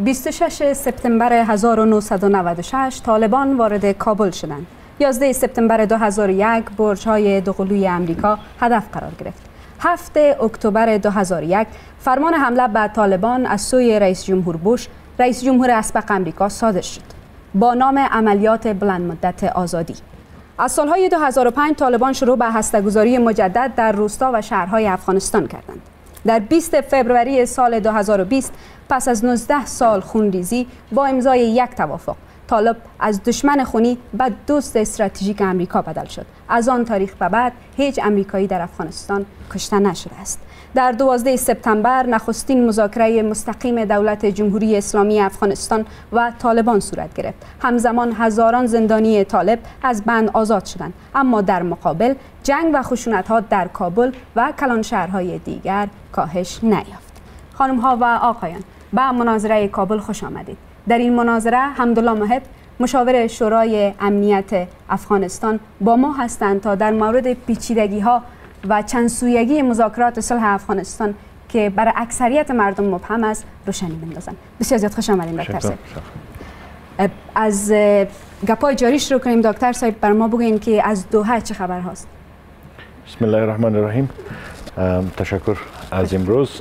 26 سپتامبر 1996 طالبان وارد کابل شدند. 11 سپتامبر 2001 برج‌های دوقلوی امریکا هدف قرار گرفت. 7 اکتبر 2001 فرمان حمله به طالبان از سوی رئیس جمهور بوش، رئیس جمهور اسبق امریکا صادر شد با نام عملیات بلند مدت آزادی. از سالهای 2005 طالبان شروع به هسته‌گذاری مجدد در روستا و شهرهای افغانستان کردند. در 20 فوریه سال 2020 پس از 19 سال خونریزی با امضای یک توافق، طالب از دشمن خونی به دوست استراتژیک امریکا بدل شد. از آن تاریخ به بعد هیچ امریکایی در افغانستان کشته نشده است. در 12 سپتامبر نخستین مذاکره مستقیم دولت جمهوری اسلامی افغانستان و طالبان صورت گرفت. همزمان هزاران زندانی طالب از بند آزاد شدند، اما در مقابل جنگ و خشونت‌ها در کابل و کلان شهرهای دیگر کاهش نیافت. خانم‌ها و آقایان، به مناظره کابل خوش آمدید. در این مناظره حمدالله محب، مشاور شورای امنیت افغانستان، با ما هستند تا در مورد پیچیدگی‌ها و چند سویگی مذاکرات صلح افغانستان که برای اکثریت مردم مبهم است روشنی بندازند. بسیار زیاد خوش آمدید دکتر صاحب. از گپای جاری شروع کنیم. دکتر صاحب، بر ما بگوین که از دوحه چه خبر هست؟ بسم الله الرحمن الرحیم. تشکر از امروز.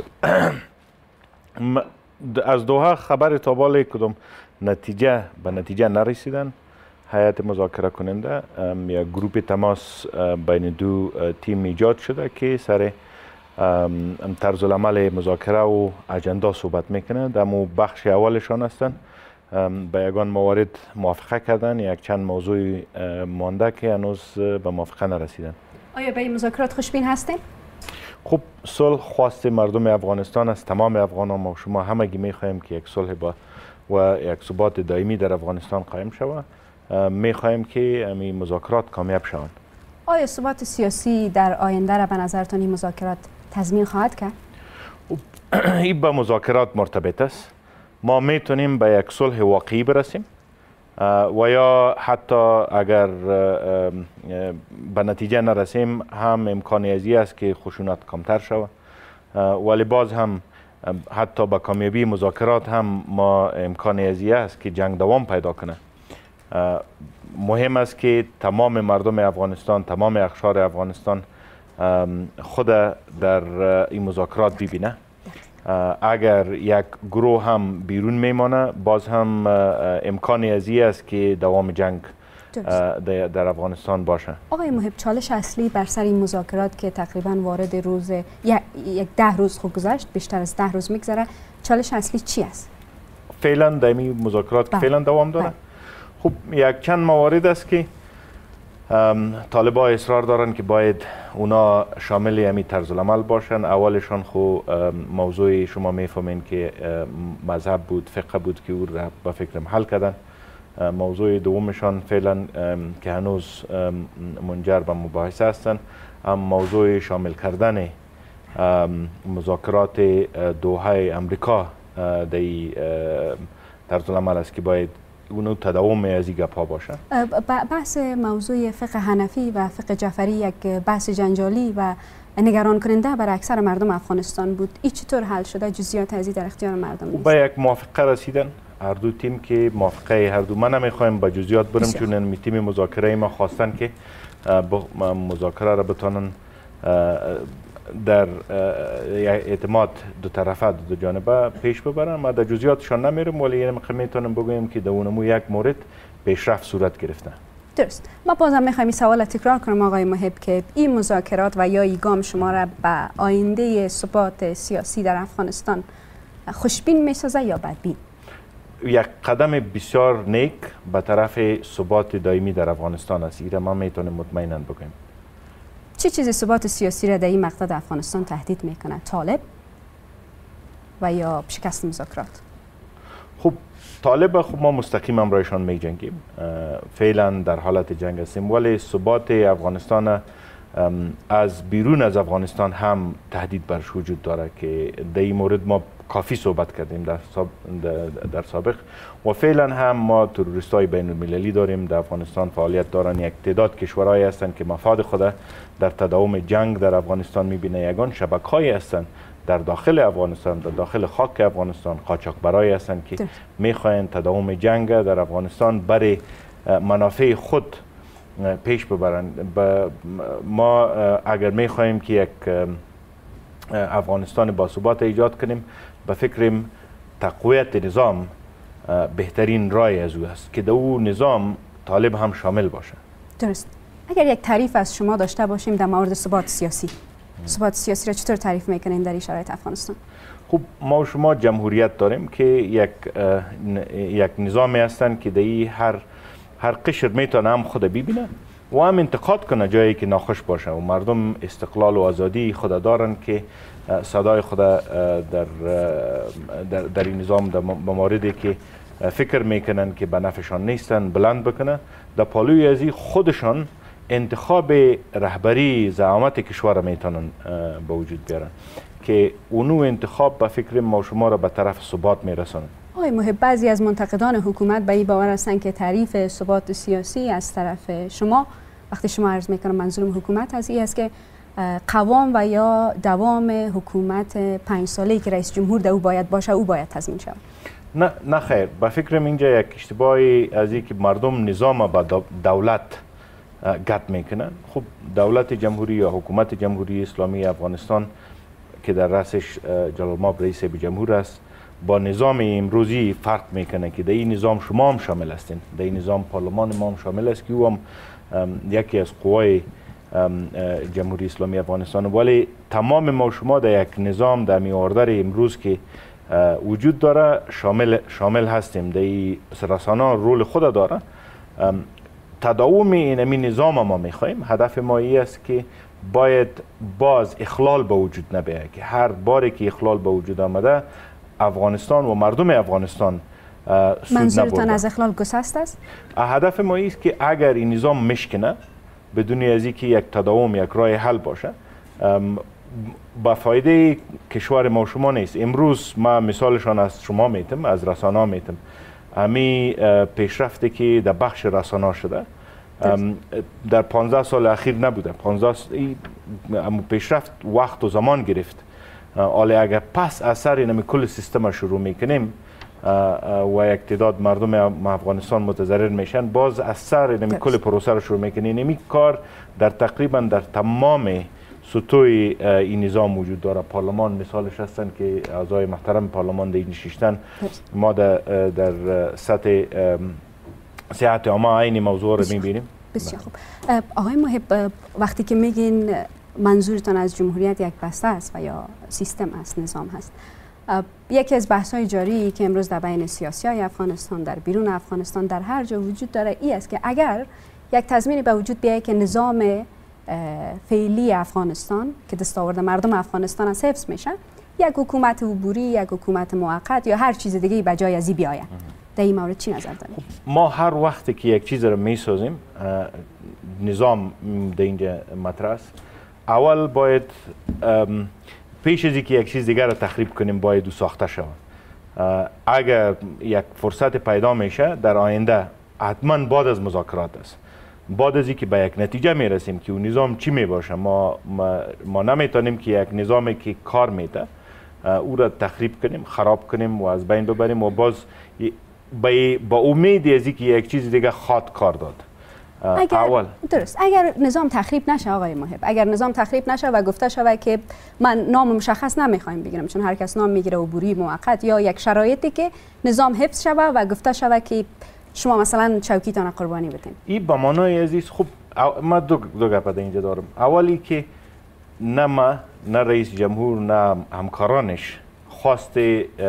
از دوحه خبر تابال کدام به نتیجه نرسیدن. هیئت مذاکره کننده یک گروه تماس بین دو تیم ایجاد شده که سر طرز العمل مذاکره و اجندا صحبت میکنه. در بخش اولشان هستن به یگان موارد موافقه کردن. یک چند موضوع مانده که هنوز به موافقه نرسیدن. آیا به این مذاکرات خوشبین هستیم؟ خب، صلح خواست مردم افغانستان است. تمام افغانان و شما همگی میخواهیم که یک صلح و یک ثبات دائمی در افغانستان قایم شود. میخواهیم که این مذاکرات کامیاب شوند. آیا ثبات سیاسی در آینده را به نظرتان این مذاکرات تضمین خواهد کرد؟ این به مذاکرات مرتبط است. ما میتونیم به یک صلح واقعی برسیم و یا حتی اگر به نتیجه نرسیم هم امکانی ازی است که خشونت کمتر شود، ولی باز هم حتی با کامیابی مذاکرات هم ما امکانی ازی است که جنگ دوام پیدا کنه. مهم است که تمام مردم افغانستان، تمام اقشار افغانستان خود در این مذاکرات ببینه. اگر یک گروه هم بیرون میمانه، باز هم امکانی ازی است که دوام جنگ در افغانستان باشه. آقای محب، چالش اصلی بر سر این مذاکرات که تقریبا وارد روز یک 10 روز خوب گذشت، بیشتر از 10 روز میگذره، چالش اصلی چی است؟ فعلا در این مذاکرات که فعلا دوام داره. خب، یک چند موارد است که طالبان اصرار دارن که باید اونا شامل همین طرز العمل باشن. اولشان خو موضوع شما میفهمین که مذهب بود، فقه بود که او را به فکرم حل کردن. موضوع دومشان فعلا که هنوز منجر به مباحثه هستن، هم موضوع شامل کردن مذاکرات دوحه امریکا در طرز العمل است که باید اونو تداوم از این گپ‌ها باشه. بحث موضوع فقه حنفی و فقه جعفری یک بحث جنجالی و نگران کننده برای اکثر مردم افغانستان بود. این چطور حل شده؟ جزئیات از در اختیار مردم نیست. به یک موافقه رسیدن هر دو تیم که موافقه هر دو. من نمیخوایم با جزئیات برم چون این تیم مذاکره ما خواستن که مذاکره را بتونن در اعتماد دو طرفه دو جانبه پیش ببرن. ما در جزئیاتشان نمیرم، ولی میتونم بگویم که در اونمو یک مورد پیشرفت صورت گرفته. درست. ما بازم میخوایم این سوال تکرار کنم آقای محب که این مذاکرات و یا این گام شما را به آینده ثبات سیاسی در افغانستان خوشبین میسازه یا بدبین؟ یک قدم بسیار نیک به طرف ثبات دائمی در افغانستان است. ایره ما میتونیم مطمئنا بگویم. چه چیزی ثبات سیاسی را در این مقطع در افغانستان تهدید میکنه؟ طالب و یا شکست مذاکرات؟ خب، طالب ما مستقیم امرایشان می جنگیم. فعلا در حالت جنگ هستیم، ولی ثبات افغانستان از بیرون از افغانستان هم تهدید برش وجود داره که در این مورد ما کافی صحبت کردیم در سابق و فعلا هم ما تروریستای بین المللی داریم در افغانستان فعالیت دارن. یک تعداد کشورهایی هستند که مفاد خود در تداوم جنگ در افغانستان میبینه. یگان شبکه‌هایی هستند در داخل افغانستان، در داخل خاک افغانستان قاچاقبرایی هستند که میخواهند تداوم جنگ در افغانستان برای منافع خود پیش ببرند. ما اگر میخواهیم که یک افغانستان باثبات ایجاد کنیم، به فکریم تقویت نظام بهترین رای از او است که در او نظام طالب هم شامل باشه. درست. اگر یک تعریف از شما داشته باشیم در مورد ثبات سیاسی، ثبات سیاسی را چطور تعریف میکنین در این شرایط افغانستان؟ خب ما و شما جمهوریت داریم که یک نظامی هستند که در هر قشر میتونه هم خود ببینه و هم انتقاد کنه جایی که ناخوش باشه و مردم استقلال و آزادی خود دارن که صدای خود در این نظام در مواردی که فکر میکنن که به نفعشان نیستن بلند بکنه. در پالوی ازی خودشان انتخاب رهبری زعامت کشور میتونن به وجود بیارن که اونو انتخاب به فکر ما شما را به طرف ثبات میرسونه. آقای محب، بعضی از منتقدان حکومت به این باور هستند که تعریف ثبات سیاسی از طرف شما، وقتی شما عرض میکنم منظورم حکومت از این است که قوام و یا دوام حکومت 5 ساله‌ای که رئیس جمهور در او باید باشه او باید تضمین شود. نه خیر، به فکرم اینجا یک اشتباهی از این که مردم نظام با دولت گت میکنن. خب دولت جمهوری یا حکومت جمهوری اسلامی افغانستان که در رأسش جلالمآب رئیس جمهور است با نظام امروزی فرق میکنه که در این نظام شما هم شامل هستین، در این نظام پارلمان ما هم شامل است که او هم یکی از قوای جمهوری اسلامی افغانستان، ولی تمام ما شما در یک نظام در میاردر امروز که وجود داره شامل هستیم. در این رسانه رول خود داره. تداوم این نظام ما میخواهیم. هدف ما این است که باید باز اخلال به وجود نبیاید که هر باری که اخلال به وجود آمده افغانستان و مردم افغانستان سود منظورتان از اخلال گسست است؟ هدف ما است که اگر این نظام مشکنه بدون از اینکه یک تداوم یک راه حل باشه با فایده کشور ما شما نیست. امروز ما مثالشان از شما میتم، از رسانه میتم، همی پیشرفتی که در بخش رسانه شده در 15 سال اخیر نبوده. 15 پیشرفت وقت و زمان گرفت. حالا اگر پس اثر اینمی کل سیستم شروع میکنیم و یک تعداد مردم افغانستان متضرر میشن، باز اثر اینمی کل پروسه رو شروع میکنیم. اینمی کار در تقریبا در تمام سطوح این نظام وجود داره. پارلمان مثالش هستن که اعضای محترم پارلمان در این نشستن. ما در سطح صحت عامه این موضوع رو میبینیم. بسیار خوب. آقای محب، وقتی که میگین منظورتان از جمهوریت یک بسته است و یا سیستم است، نظام هست، یکی از بحث‌های جاری که امروز در بین سیاسی‌های افغانستان، در بیرون افغانستان، در هر جا وجود داره این است که اگر یک تضمینی به وجود بیاید که نظام فعلی افغانستان که دستاورد مردم افغانستان از حفظ میشه، یک حکومت عبوری، یک حکومت موقت یا هر چیز دیگه به جای از این بیاید، در این مورد چی نظر دارید؟ ما هر وقتی که یک چیز رو میسازیم، نظام در اینجا مطرح است، اول باید پیش از اینکه یک چیز دیگر رو تخریب کنیم باید او ساخته شود. اگر یک فرصت پیدا میشه در آینده، حتما بعد از مذاکرات است، بعد از اینکه به یک نتیجه میرسیم که اون نظام چی میباشه، ما نمیتونیم که یک نظامی که کار میده او را تخریب کنیم، خراب کنیم و از بین ببریم و باز با امید از اینکه یک چیز دیگه خواد کار داد. درست. اگر نظام تخریب نشه آقای محب، اگر نظام تخریب نشه و گفته شود که من نام مشخص نمیخوایم بگیرم چون هر کس نام میگیره، عبوری، موقت، یا یک شرایطی که نظام حفظ شود و گفته شود که شما مثلا چوکیتان قربانی بدین، این به معنای عزیز. خب ما دو گپ در اینجا دارم. اولی که نه ما، نه رئیس جمهور، نه همکارانش خواست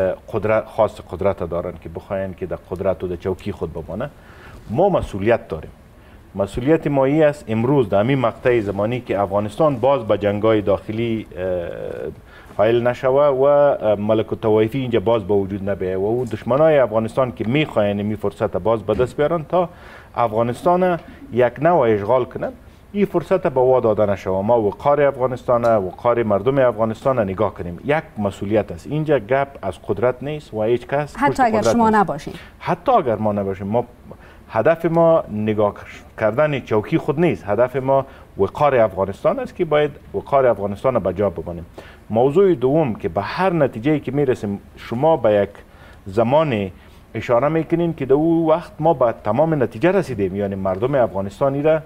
قدرت دارن که بخواین که در قدرت و در چوکی خود بمانه. ما مسئولیت داریم. مسئولیت ما ای است امروز در همین مقطع زمانی که افغانستان باز به جنگای داخلی حائل نشوه و ملک الطوایفی اینجا باز با وجود نبیه و او دشمنای افغانستان که میخواین می فرصت باز به دست بیارن تا افغانستان یک نوع اشغال کنن، این فرصت به وا داده نشوه. ما وقار افغانستان، وقار مردم افغانستان نگاه کنیم. یک مسئولیت است. اینجا گپ از قدرت نیست و هیچ کس حتی اگر شما نباشین، حتی اگر ما نباشیم، ما هدف ما نگاه کردن چوکی خود نیست، هدف ما وقار افغانستان است که باید وقار افغانستان را به جا بمانیم. موضوع دوم که به هر نتیجه‌ای که میرسیم شما به یک زمان اشاره میکنین که در او وقت ما به تمام نتیجه رسیدیم، یعنی مردم افغانستانی را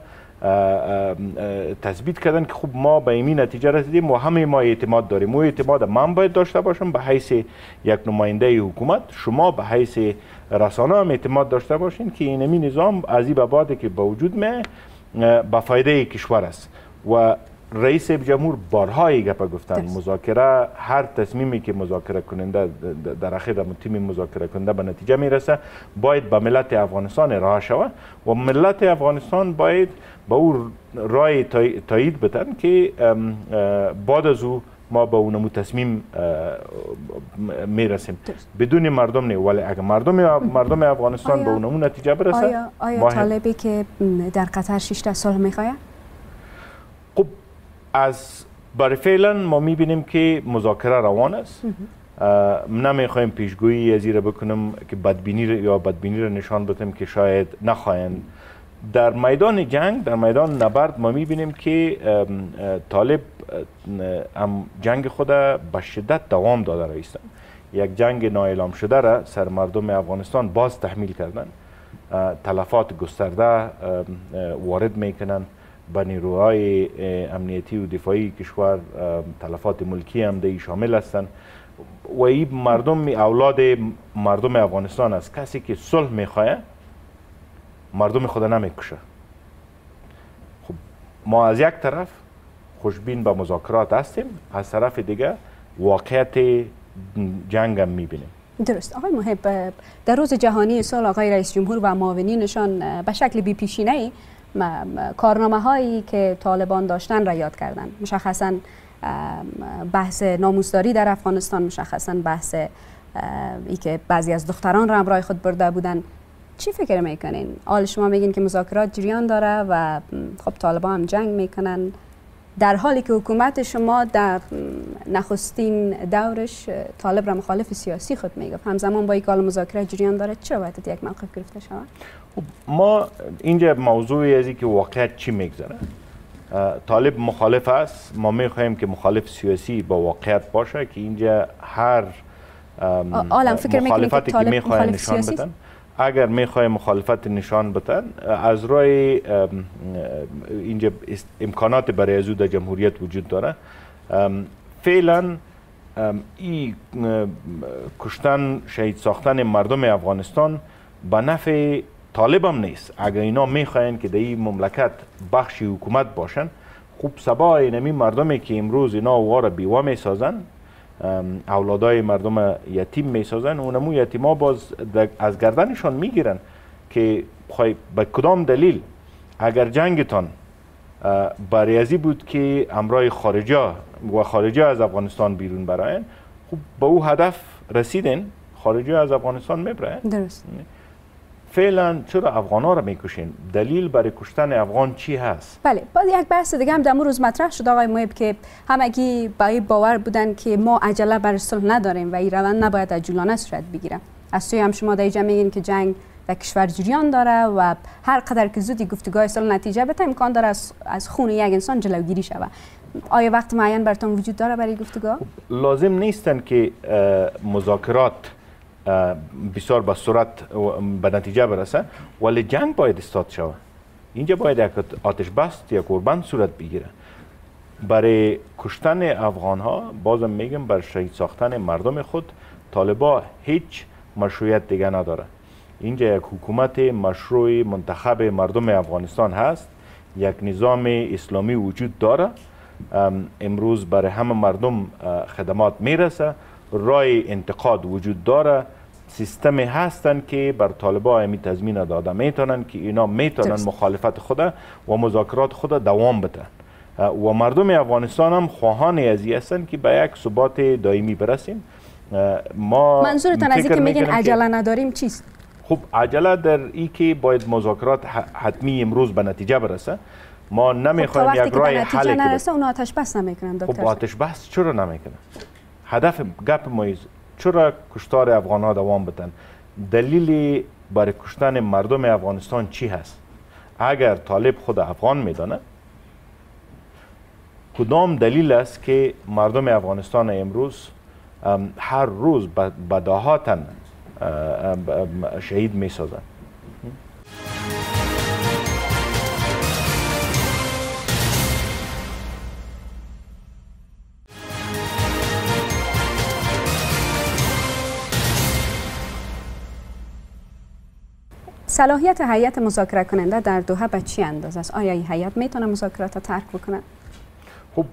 تثبیت کردن که خب ما به این نتیجه رسیدیم و همه ما اعتماد داریم. و اعتماد من باید داشته باشم به حیث یک نماینده حکومت، شما به حیث رسانه هم اعتماد داشته باشین که اینمی نظام از این به بعد که به وجود می به فایده کشور است. و رئیس جمهور بارها گپ گفتن مذاکره، هر تصمیمی که مذاکره کننده در اخیر تیم مذاکره کننده به نتیجه میرسه باید به ملت افغانستان راه شود و ملت افغانستان باید به او رای تایید بدن که بعد از او ما به اونمو تصمیم میرسیم. بدون مردم نه، ولی اگر مردم افغانستان به اونمو نتیجه برسه. آیا طالبی که در قطر 16 صلح میخواد؟ خب از برای فعلا ما میبینیم که مذاکره روان است. نمیخوایم پیشگویی از این بکنم که بدبینی را نشان بدیم که شاید نخواهند. در میدان جنگ، در میدان نبرد ما میبینیم که طالب جنگ خود به شدت دوام داده رایستن. یک جنگ نااعلام شده را سر مردم افغانستان باز تحمیل کردن، تلفات گسترده وارد میکنن به نیروهای امنیتی و دفاعی کشور، تلفات ملکی هم دی شامل هستند و این مردم اولاد مردم افغانستان است. کسی که صلح میخواه مردم خود نمیکشه. خب ما از یک طرف خوشبین به مذاکرات هستیم، از طرف دیگه واقعیت جنگ هم میبینیم. درست. آقای محب، در روز جهانی صلح آقای رئیس جمهور و معاونینشان به شکل بی پیشینه‌ای کارنامه هایی که طالبان داشتن را یاد کردن. مشخصا بحث ناموسداری در افغانستان، مشخصا بحث ای که بعضی از دختران را همراه خود برده بودن. چی فکر میکنین؟ حال شما میگین که مذاکرات جریان داره و خب طالبان هم جنگ میکنن، در حالی که حکومت شما در نخستین دورش طالب را مخالف سیاسی خود میگفت، همزمان با این کال مذاکرات جریان داره. چرا باید یک موقف گرفته شود؟ ما اینجا موضوعی از که واقعیت چی میگذره. طالب مخالف است، ما میخواهیم که مخالف سیاسی با واقعیت باشه که اینجا هر مخالفتی که میخواه نشان بدن. اگر میخواه مخالفت نشان بدن از رای اینجا امکانات برای ازو در جمهوریت وجود داره. فعلا این کشتن، شهید ساختن مردم افغانستان به نفع طالب هم نیست. اگر اینا میخواین که در این مملکت بخشی حکومت باشن، خوب سبا اینمی مردمی که امروز اینا واره بیوه میسازن، اولادای مردم یتیم میسازن، اونمو یتیما باز از گردنشان میگیرن که به کدام دلیل اگر جنگتان برای ازی بود که امرای خارجه از افغانستان بیرون براین، خوب به او هدف رسیدن، خارجه از افغانستان میبراین. درست. فعلا چرا افغانا را میکشین؟ دلیل برای کشتن افغان چی هست؟ بله، باز یک بحث دیگه هم در روز مطرح شد آقای محب که همگی با این باور بودن که ما عجله بر صلح نداریم و این روند نباید عجولانه صورت بگیره. از سوی هم شما در اینجا میگین که جنگ در کشور جریان داره و هر قدر که زودی گفتگوهای صلح نتیجه بده امکان داره از خون یک انسان جلوگیری شود. آیا وقت معین براتون وجود داره برای گفتگو؟ لازم نیستن که مذاکرات بسیار به صورت به نتیجه برسه، ولی جنگ باید استاد شود. اینجا باید یک آتش بس یا قربان صورت بگیره. برای کشتن افغان ها بازم میگم بر شهید ساختن مردم خود طالبا هیچ مشروعیت دیگه نداره. اینجا یک حکومت مشروع منتخب مردم افغانستان هست، یک نظام اسلامی وجود داره، امروز برای همه مردم خدمات میرسه، رای انتقاد وجود داره، سیستمی هستن که بر طالبا همی تضمین داده میتونن که اینا میتونن مخالفت خود و مذاکرات خود دوام بدن و مردم افغانستان هم خواهان ازی هستن که به یک ثبات دائمی برسیم. ما منظورتان از اینکه میگین عجله نداریم چیست؟ خب عجله در ای که باید مذاکرات حتمی امروز به نتیجه برسه. ما نمیخوایم یک رای حل کنیم. نرسه اونا آتش بس نمیکنن دکتر. خب آتش بس چرا نمیکنن؟ هدف گپ ما چرا کشتار افغان ها دوام بدن؟ دلیل برای کشتن مردم افغانستان چی هست؟ اگر طالب خود افغان میدانه، کدام دلیل است که مردم افغانستان امروز هر روز به تن شهید می سازند؟ صلاحیت هیئت مذاکره کننده در دوحه به چی اندازه است؟ آیا این هیئت میتونه مذاکرات را ترک بکنه؟ خب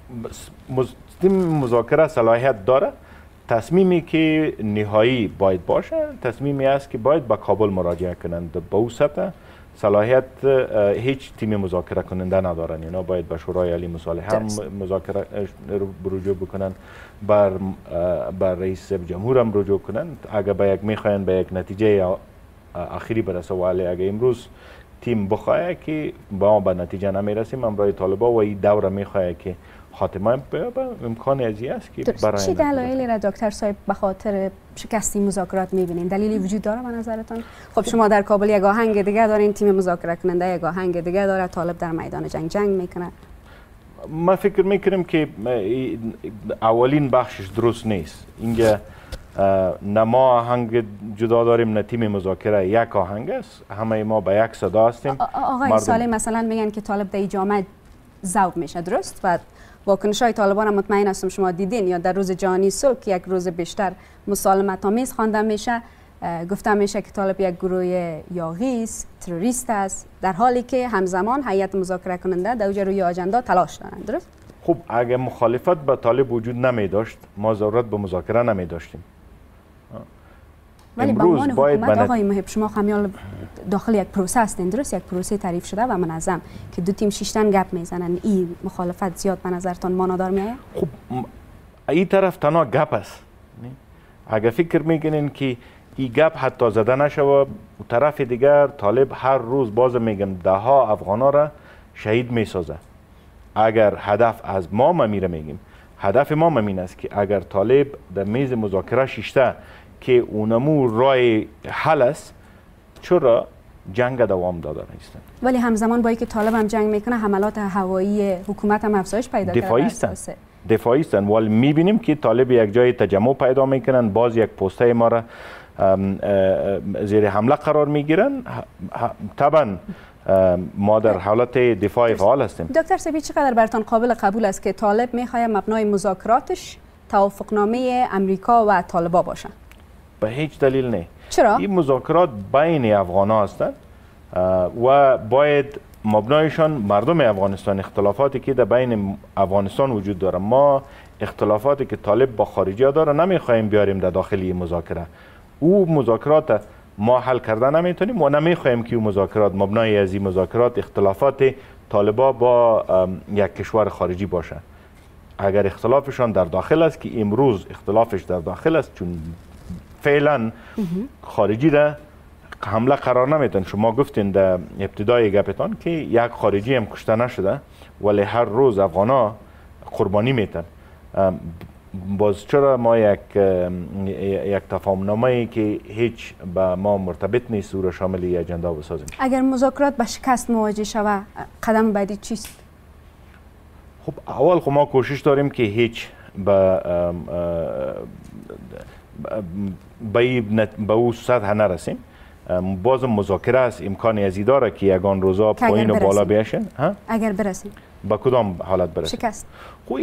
تیم مذاکره صلاحیت داره. تصمیمی که نهایی باید باشه تصمیمی است که باید به کابل مراجعه کنند. به او سطح صلاحیت هیچ تیم مذاکره کننده ندارن. اینا باید به شورای عالی مصالحه هم مذاکره رجوع بکنن، بر رئیس جمهور هم رجوع کنند. اگر میخواین به یک نتیجه آخری برسه، ولی اگر امروز تیم بخواه که با ما به نتیجه نمیرسیم، امرای طالبا و این دوره میخواه که خاتمه بیابه، امکان ازی است که برای چی دلایلی را دکتر صاحب به خاطر شکستی مذاکرات میبینین؟ دلیلی وجود داره به نظرتان؟ خب شما در کابل یک آهنگ دیگه دارین، تیم مذاکره کننده یک آهنگ دیگه داره، طالب در میدان جنگ میکنه. ما فکر میکنیم که اولین بخشش درست نیست. اینجا نه ما آهنگ جدا داریم نه تیم مذاکره، یک آهنگ است، همه ما به یک صدا هستیم. آقای سالی مثلا میگن که طالب در جامعه ذوب میشه، درست؟ و واکنش های طالبان مطمئن هستم شما دیدین، یا در روز جهانی صلح که یک روز بیشتر مسالمت آمیز خوانده میشه، گفته میشه که طالب یک گروه یاغی است، تروریست است، در حالی که همزمان هیئت مذاکره کننده در روی آجندا تلاش دارند، درست؟ خب اگه مخالفت به طالب وجود نمی داشت، ما ضرورت به مذاکره نمی داشتیم. ولی به عنوان حکومت آقای محب، شما خمیال داخل یک پروسه هستین، درست؟ یک پروسه تعریف شده و منظم که دو تیم شیشتن گپ میزنن، این مخالفت زیاد به نظرتان مانادار میآید؟ خب این طرف تنها گپ است. اگر فکر میکنین که این گپ حتی زده نشود، طرف دیگر طالب هر روز باز میگم ده ها افغانا را شهید میسازه. اگر هدف از ما میره، میگیم هدف ما ممین است که اگر طالب در میز مذاکره شیشته که اونمو رای حل است، چرا جنگ دوام داده نیستن؟ ولی همزمان با اینکه طالب هم جنگ میکنه، حملات هوایی حکومت هم افزایش پیدا کرده. دفاعی هستن. ولی میبینیم که طالب یک جای تجمع پیدا میکنن، باز یک پسته ما را زیر حمله قرار میگیرن. طبعا ما در حالت دفاع فعال هستیم. دکتر سبی، چقدر براتون قابل قبول است که طالب میخواد مبنای مذاکراتش توافقنامه امریکا و طالبا باشه؟ به هیچ دلیل نه. چرا؟ این مذاکرات بین افغان‌ها هستند و باید مبنایشان مردم افغانستان. اختلافاتی که در بین افغانستان وجود داره، ما اختلافاتی که طالب با خارجی داره نمیخوایم بیاریم در داخل این مذاکره. او مذاکرات ما حل کرده نمیتونیم و نمیخوایم که او مذاکرات مبنای از این مذاکرات اختلافات طالبا با یک کشور خارجی باشه. اگر اختلافشان در داخل است، که امروز اختلافش در داخل است، چون فعلا خارجی را حمله قرار نمیدن. شما گفتین در ابتدای گپتان که یک خارجی هم کشته نشده، ولی هر روز افغانا قربانی میتن. باز چرا ما یک تفاهم نامه‌ای که هیچ به ما مرتبط نیست او را شامل یک اجندا بسازیم؟ اگر مذاکرات به شکست مواجه شود، قدم بعدی چیست؟ خب اول خب ما کوشش داریم که هیچ به او سطح نرسیم. باز مذاکره است، امکانی ازی داره که یگان روزا پایین و بالا بیاشن. اگر برسیم با کدام حالت برسیم؟ شکست. خب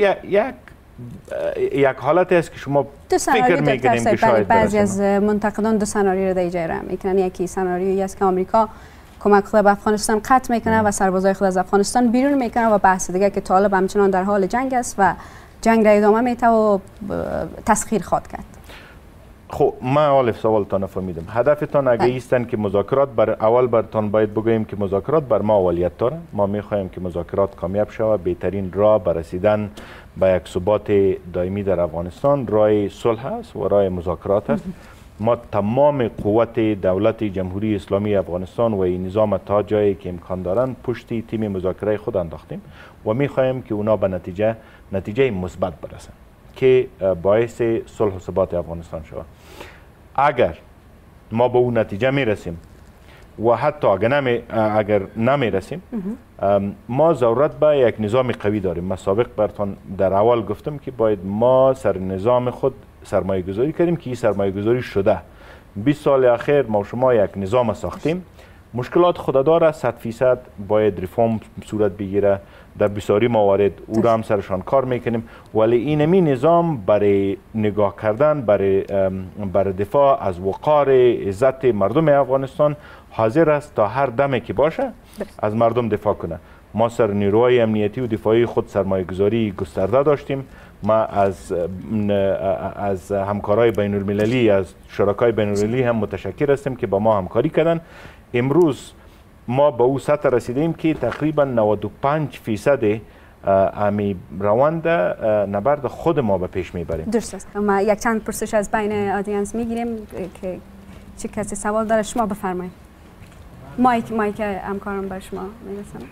یک حالت است که شما فکر میکنیم که شاید بعضی از منتقدان دو سناریو را در اجرا میکنن. یکی سناریویی است که آمریکا کمک خود به افغانستان قطع میکنه و سربازای خود از افغانستان بیرون میکنه، و بحث دیگه که طالب همچنان در حال جنگ است و جنگ را ادامه میده و تسخیر خواد کرد. خب من اول سوالتان فهمیدم. هدفتان اگه ایستن که مذاکرات اول برتان باید بگوییم که مذاکرات بر ما اولیت داره. ما میخوایم که مذاکرات کامیاب شود. بهترین راه بر رسیدن به یک ثبات دائمی در افغانستان راه صلح است و راه مذاکرات است. ما تمام قوت دولت جمهوری اسلامی افغانستان و این نظام تا جایی که امکان دارند پشتی تیم مذاکره خود انداختیم و میخوایم که اونا به نتیجه مثبت برسن که باعث صلح و ثبات افغانستان شود. اگر ما به اون نتیجه میرسیم و حتی اگر نمیرسیم ما ضرورت به یک نظام قوی داریم. من سابق براتون در اول گفتم که باید ما سر نظام خود سرمایه گذاری کردیم که این سرمایه گذاری شده. 20 سال اخیر ما شما یک نظام ساختیم، مشکلات خود داره، 100% باید ریفرم صورت بگیره، در بسیاری موارد او را هم سرشان کار میکنیم، ولی اینمی نظام برای نگاه کردن برای دفاع از وقار عزت مردم افغانستان حاضر است تا هر دمی که باشه از مردم دفاع کنه. ما سر نیروهای امنیتی و دفاعی خود سرمایه گذاری گسترده داشتیم. ما از همکارای بین المللی، از شرکای بین المللی هم متشکر هستیم که با ما همکاری کردن. امروز ما به او سطح رسیدیم که تقریبا 95% امی روند نبرد خود ما به پیش میبریم. درست است. ما یک چند پرسش از بین آدینس میگیریم که چه کسی سوال داره شما بفرمایید. مایک همکارم بر شما میرسم.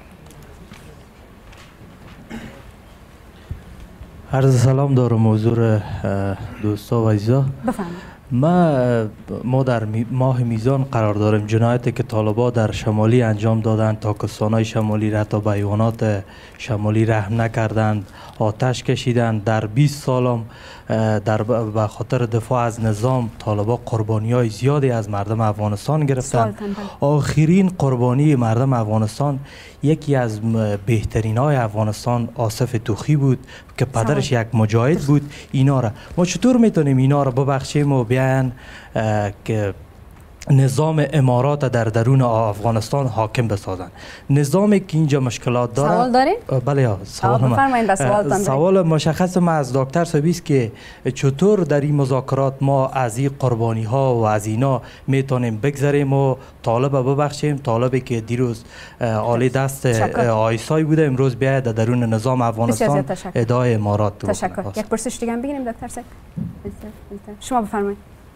عرض سلام دارم حضور دوستا و عزیزا. بفرمایید. ما در ماه میزان قرار داریم. جنایتی که طالبان در شمالی انجام دادند، تاکستانهای شمالی را حتی به حیوانات شمالی رحم نکردند، آتش کشیدند. در 20 سالم به خاطر دفاع از نظام طالبان قربانی های زیادی از مردم افغانستان گرفتند. آخرین قربانی مردم افغانستان یکی از بهترین های افغانستان آصف توخی بود که پدرش یک مجاهد بود. اینا را ما چطور میتونیم اینا را ببخشیم و بیان که نظام امارات در درون افغانستان حاکم بسازند؟ نظامی که اینجا مشکلات داره. سوال دارین؟ بله سوال مشخص ما از دکتر صاحبی است که چطور در این مذاکرات ما از این قربانی ها و از اینا میتونیم بگذریم و طالب ببخشیم، طالبی که دیروز عالی دست آیسای بوده امروز بیاید در درون نظام افغانستان ادعای امارات. تشکر. یک پرسش دیگه هم بگیریم دکتر صاحب. شما بفرمایید.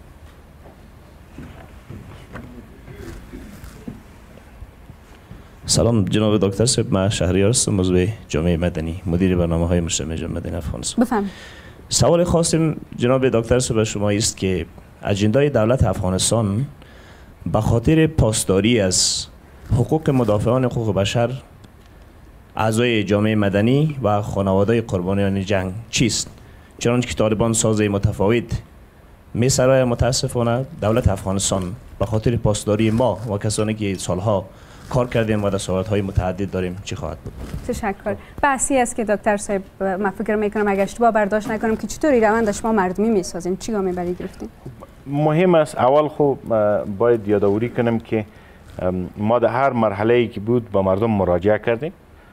سلام جناب دکتر صاحب، من شهریار هستم، عضو جامعه مدنی، مدیر برنامه‌های مجتمع جامعه مدنی افغانستان. بفرمایید. سوال خاصم جناب دکتر صاحب شما است که اجندای دولت افغانستان به خاطر پاسداری از حقوق مدافعان حقوق بشر، اعضای جامعه مدنی و خانواده قربانیان جنگ چیست؟ چنانچه که طالبان سازه متفاوت می‌سرای متاسفانه دولت افغانستان به خاطر پاسداری ما و کسانی که سالها کار کردیم و دستاوردهای متعدد داریم چی خواهد بود؟ تشکر. بحثی است که دکتر صاحب من فکر میکنم اگه اشتباه برداشت نکنم که چطوری روند شما مردمی میسازین، چی گامی بعدی گرفتین؟ مهم است اول خب باید یادآوری کنم که ما در هر مرحله‌ای که بود با مردم مراجعه کردیم.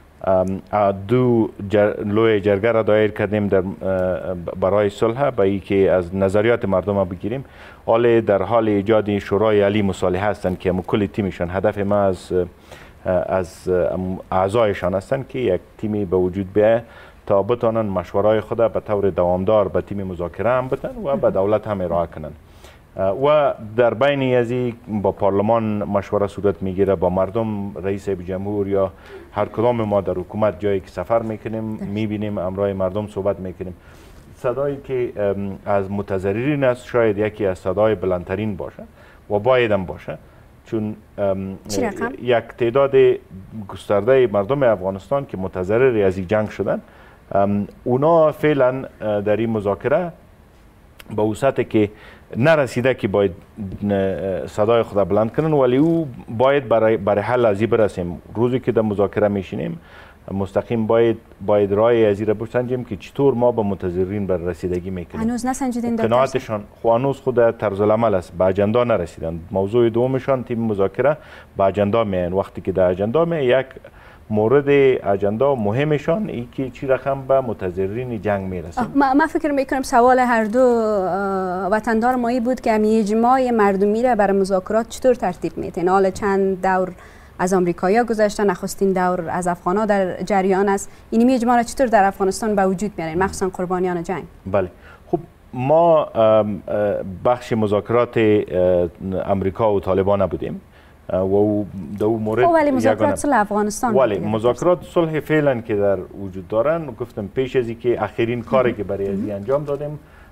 لوی جرگه را دایر کردیم برای صلح، به اینکه از نظریات مردم را بگیریم. حال در حال ایجاد شورای علی مصالحه هستند که کل تیمشان، هدف ما از اعضایشان هستند که یک تیمی به وجود بیاید تا بتانن مشورهای خود به طور دوامدار به تیم مذاکره هم بتن و به دولت هم ارائه کنند. و در بین ازی با پارلمان مشوره صورت میگیره، با مردم، رئیس جمهور یا هر کدام ما در حکومت جایی که سفر میکنیم میبینیم، امرای مردم صحبت میکنیم. صدایی که از متضررین است شاید یکی از صدای بلندترین باشه و باید هم باشه، چون یک تعداد گسترده مردم افغانستان که متضرر از این جنگ شدن، اونا فعلا در این مذاکره به وسعتی که نرسیده که باید صدای خود بلند کنن، ولی او باید برای حل از این برسیم. روزی که در مذاکره میشینیم مستقیم باید رای از این را بسنجیم که چطور ما به متضررین بر رسیدگی میکنیم. هنوز نسنجیدین قناعتشان هنوز خود طرز العمل است، به اجندا نرسیدن. موضوع دومشان تیم مذاکره به اجندا میان. وقتی که در اجندا می یک مورد اجندا مهمشان ای که چی رقم به متضررین جنگ میرسه. من فکر میکنم سوال هر دو وطندار مایی بود که همی اجماع مردمی را برای مذاکرات چطور ترتیب میتین؟ حالا چند دور از آمریکایی‌ها گذشته، نخستین دور از افغان‌ها در جریان است. این اجماع را چطور در افغانستان به وجود میارین، مخصوصا قربانیان جنگ؟ بله، خب ما بخش مذاکرات امریکا و طالبان بودیم و دو مورد ولی مذاکرات صلح افغانستان، ولی مذاکرات صلح فعلا که در وجود دارن، گفتم پیش از اینکه آخرین کاری که برای ازی انجام دادیم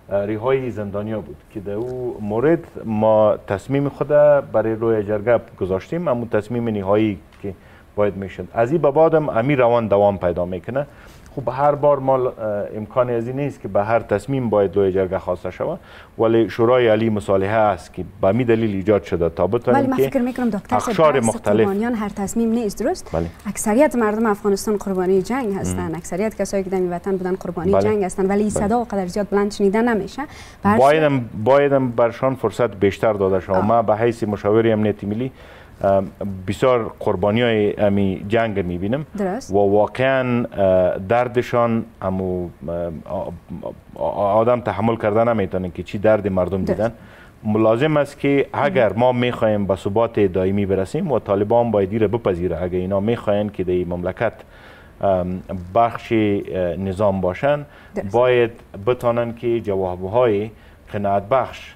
ریهای زندانیا بود که در او مورد ما تصمیم خود برای روی جرگه گذاشتیم، اما تصمیم نهایی که باید میشد. از این به بعدم امی روان دوام پیدا میکنه. خب هر بار ما امکان از این نیست که به هر تصمیم باید روی جرگه خواسته شود، ولی شورای عالی مصالحه است که به می دلیل ایجاد شده تا بتونیم که ولی من فکر میکنم دکتر صاحب قربانیان هر تصمیم نیست، درست؟ اکثریت مردم افغانستان قربانی جنگ هستند، اکثریت کسایی که در این وطن بودن قربانی جنگ هستند، ولی این صدا قدر زیاد بلند شنیده نمیشه. بایدم برشان فرصت بیشتر داده شود. ما به حیث مشاور امنیتی ملی بسیار قربانی های امی جنگ میبینم و واقعا دردشان امو آدم تحمل کرده نمیتونه که چی درد مردم دیدن. لازم است که اگر ما میخوایم به ثبات دائمی برسیم و طالبان باید را بپذیره، اگر اینا میخواین که در مملکت بخش نظام باشن باید بتانن که جوابهای قناعت بخش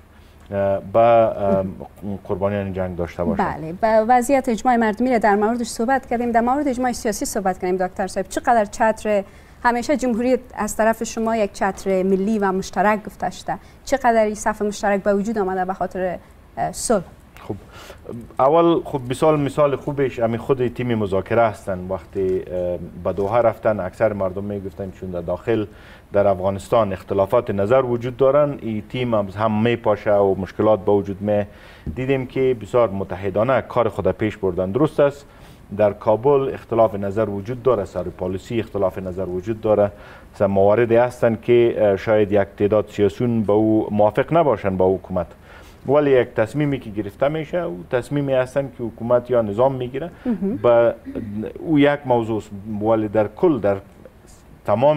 با قربانیان جنگ داشته باشند. بله، با وضعیت اجماع مردمی را در موردش صحبت کردیم. در مورد اجماع سیاسی صحبت کنیم دکتر صاحب. چقدر چتر همیشه جمهوریت از طرف شما یک چتر ملی و مشترک گفته شده، چقدر این صف مشترک به وجود آمده به خاطر صلح؟ خب اول خب مثال خوبش همین خود تیم مذاکره هستن. وقتی به دوحه رفتن اکثر مردم میگفتن چون در داخل در افغانستان اختلافات نظر وجود دارن، این تیم هم میپاشه و مشکلات به وجود می دیدیم که بسیار متحدانه کار خود پیش بردن. درست است در کابل اختلاف نظر وجود داره، سر پالیسی اختلاف نظر وجود داره، مواردی هستن که شاید یک تعداد سیاسیون به او موافق نباشن با حکومت، ولی یک تصمیمی که گرفته میشه او تصمیمی هستن که حکومت یا نظام میگیره با او یک موضوع، ولی در کل در تمام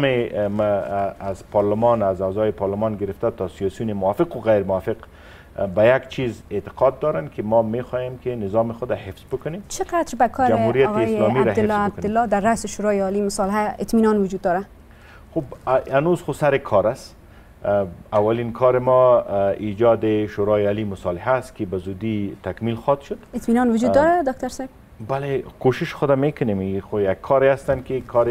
از پارلمان، از اعضای پارلمان گرفته تا سیاسیون موافق و غیر موافق به یک چیز اعتقاد دارن که ما میخوایم که نظام خود حفظ بکنیم. چقدر به کار آقای عبدالله در رأس شورای عالی مصالحه اطمینان وجود داره؟ خب هنوز خود سر کار است. اولین کار ما ایجاد شورای عالی مصالحه است که به زودی تکمیل خواهد شد. اطمینان وجود داره دکتر صاحب؟ بله، کوشش خود میکنیم. خو یک کاری هستن که کار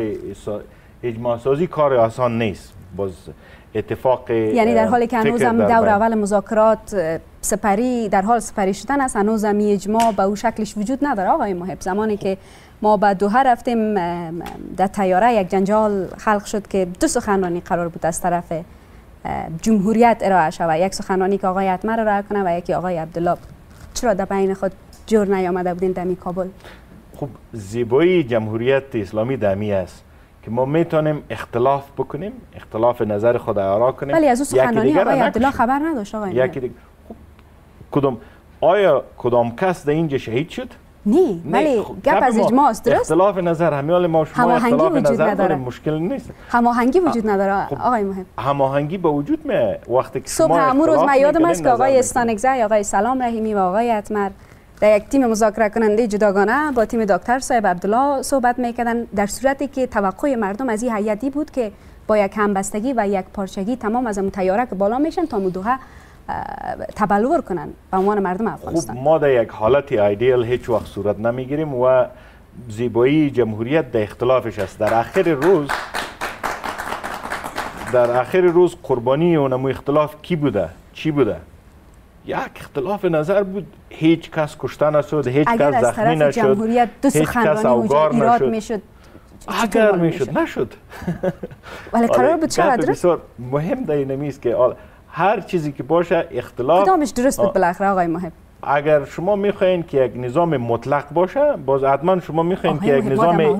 اجماع سازی کار آسان نیست. باز اتفاق یعنی در حالی که هنوز هم دور اول مذاکرات سپری در حال سپری شدن است، هنوز هم اجماع به او شکلش وجود نداره. آقای محب، زمانی که ما به دوحه رفتیم در طیاره یک جنجال خلق شد که دو سخنرانی قرار بود از طرف جمهوریت ارائه شود، یک سخنرانی که آقای اتمر ارائه کنه و یکی آقای عبدالله. چرا در بین خود جور نیامده بودین در کابل؟ خب زیبایی جمهوریت اسلامی دمی است که ما میتونیم اختلاف بکنیم، اختلاف نظر خود آرا کنیم، ولی از اون سخنرانی آقای عبدالله خبر نداشت. آقای خب کدام کس در اینجا شهید شد؟ نه، ولی گپ از اجماع است، درست؟ اختلاف نظر همیال ما شما اختلاف نظر داریم، مشکل نیست. هماهنگی وجود نداره آقای محب. هماهنگی به وجود می وقتی که صبح همون روز من یادم است که آقای استانگزی، آقای سلام رحیمی و آقای اتمر در یک تیم مذاکره کننده جداگانه با تیم دکتر صاحب عبدالله صحبت میکردن، در صورتی که توقع مردم از این هیئتی بود که با یک همبستگی و یک پارچگی تمام از اون طیاره که بالا میشن تا دوحه تبلور کنن به عنوان مردم افغانستان. خب ما در یک حالت ایدئال هیچ وقت صورت نمیگیریم و زیبایی جمهوریت در اختلافش است. در آخر روز قربانی اونمو اختلاف کی بوده؟ چی بوده؟ یک اختلاف نظر بود، هیچ کس کشته نشد، هیچ کس زخمی نشد، جمهوریت دو سخنرانی ایراد میشد. اگر میشد نشد. ولی قرار بود چقدر بسیار مهم در این است که هر چیزی که باشه اختلاف کدامش درست بود بالاخره آقای محب؟ اگر شما میخواین که یک نظام مطلق باشه، باز حتما شما میخواین که یک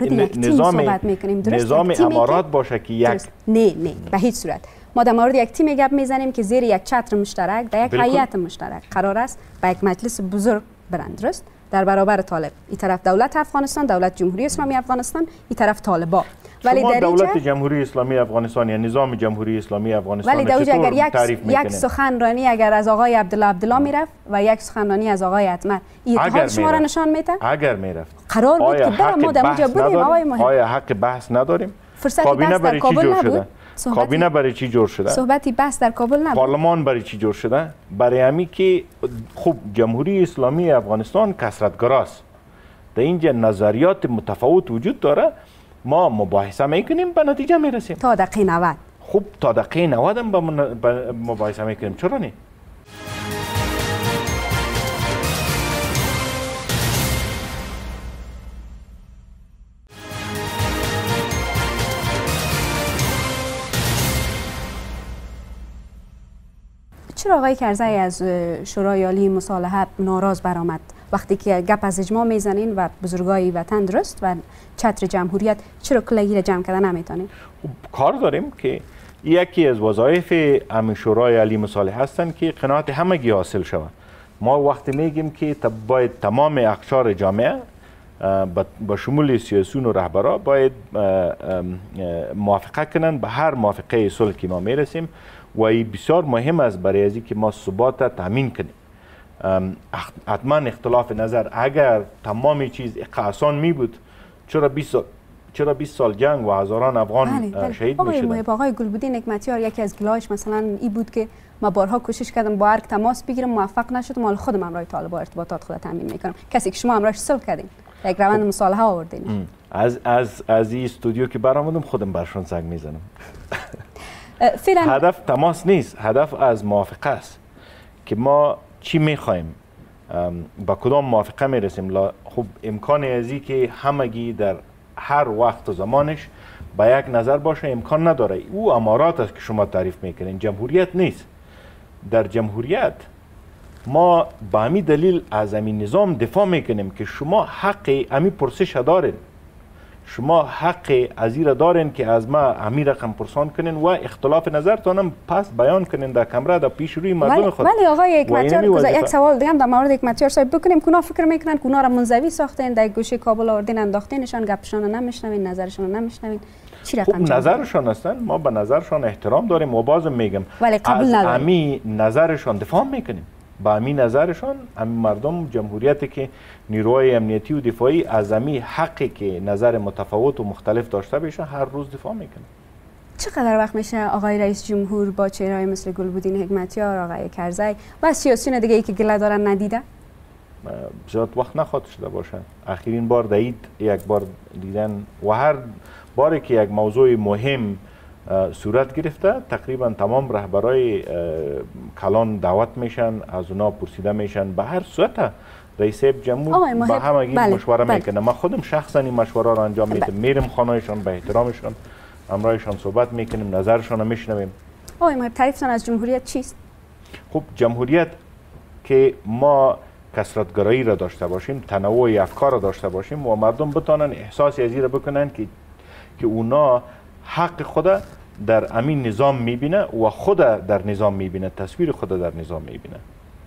نظام امارات باشه که یک نه به هیچ صورت. ما در مورد یک تیم گپ میزنیم که زیر یک چتر مشترک در یک هیئت مشترک قرار است با یک مجلس بزرگ برند، درست؟ در برابر طالب، این طرف دولت افغانستان، دولت جمهوری اسلامی افغانستان، این طرف طالبا. ولی در دولت جمهوری اسلامی افغانستان یا نظام جمهوری اسلامی افغانستان، ولی در اگر یک سخنرانی اگر از آقای عبدالله میرفت و یک سخنرانی از آقای اتمر، این اتحاد شما را نشان میده؟ اگر میرفت قرار بود که برای ما در اونجا بودیم آقای محب. آیا حق بحث نداریم؟ کابینه برای چی جور شده؟ کابینه برای چی جور شده؟ صحبتی بحث در کابل نبود. پارلمان برای چی جور شده؟ برای همی که خوب جمهوری اسلامی افغانستان کثرت‌گراست. در اینجا نظریات متفاوت وجود داره، ما مباحثه میکنیم به نتیجه میرسیم. تا دقیقه 90 خوب تا دقیقه 90 هم با مباحثه میکنیم، چرا نه؟ چرا آقای کرزی از شورای عالی مصالحه ناراض برآمد وقتی که گپ از اجماع میزنین و بزرگای وطن درست و چتر جمهوریت، چرا کلگی را جمع کردن نمیتونین؟ کار داریم که یکی از وظایف همین شورای عالی مصالحه هستند که قناعت همگی حاصل شود. ما وقتی میگیم که باید تمام اقشار جامعه با شمول سیاسیون و رهبرا باید موافقه کنند به هر موافقه صلح که ما میرسیم و این بسیار مهم است برای از اینکه ما ثبات تامین کنیم. حتما اختلاف نظر اگر تمام چیز آسان می بود چرا 20 سال جنگ و هزاران افغان شهید می شدن؟ آقای گلبودی نعمتیار یکی از گلایش مثلا این بود که ما بارها کوشش کردم با ارگ تماس بگیرم، موفق نشدم، مال خودم همراه طالبان ارتباطات خود تامین میکنم. کسی که شما همراهش صلح کردین، یک روند مصالحه آوردین. از این استودیو که برآمدم خودم برشون زنگ میزنم. هدف تماس نیست، هدف از موافقه است که ما چی میخوایم، با کدام موافقه میرسیم. خب امکان ازی که همگی در هر وقت و زمانش با یک نظر باشه امکان نداره. او امارات است که شما تعریف میکنین، جمهوریت نیست. در جمهوریت ما با همین دلیل از همین نظام دفاع میکنیم که شما حق همین پرسش دارین، شما حق از این را دارین که از ما همین رقم پرسان کنین و اختلاف نظرتان هم پس بیان کنین در کمره در پیش روی مردم خود. ولی آقای حکمتیار یک سوال دیگه هم در مورد حکمتیار صاحب بکنیم که اونا فکر میکنن که اونا را منزوی ساختین، در گوشه کابل آوردین انداختینشان، گپشان رو نمیشنوین، نظرشان رو نمیشنوین. چی رقم نظرشان هستن، ما به نظرشان احترام داریم و بازم میگم ولی قبول نداریم. از همین نظرشان دفاع میکنیم. با همین نظرشان همین مردم جمهوریتی که نیروهای امنیتی و دفاعی از همین حقی که نظر متفاوت و مختلف داشته بشه هر روز دفاع میکنه. چقدر وقت میشه آقای رئیس جمهور با چهره‌های مثل گلبودین حکمتیار، آقای کرزی و سیاسیون دیگه ای که گله دارن ندیده؟ زیاد وقت نخواهد شده باشه. اخرین بار دید یک بار دیدن و هر باری که یک موضوع مهم صورت گرفته تقریبا تمام رهبرای کلان دعوت میشن، از اونا پرسیده میشن. به هر صورت رئیس جمهور با همگی مشوره میکنه. من خودم شخصا این مشوره را انجام میدم، میرم خانهشان، به احترامشان همراهشان صحبت میکنیم، نظرشان رو میشنویم. آقای محب تعریفتان از جمهوریت چیست؟ خب جمهوریت که ما کثرت‌گرایی را داشته باشیم، تنوع افکار را داشته باشیم و مردم بتانن احساس از این را بکنن که اونا حق خود در امین نظام میبینه و خود در نظام میبینه، تصویر خود در نظام میبینه.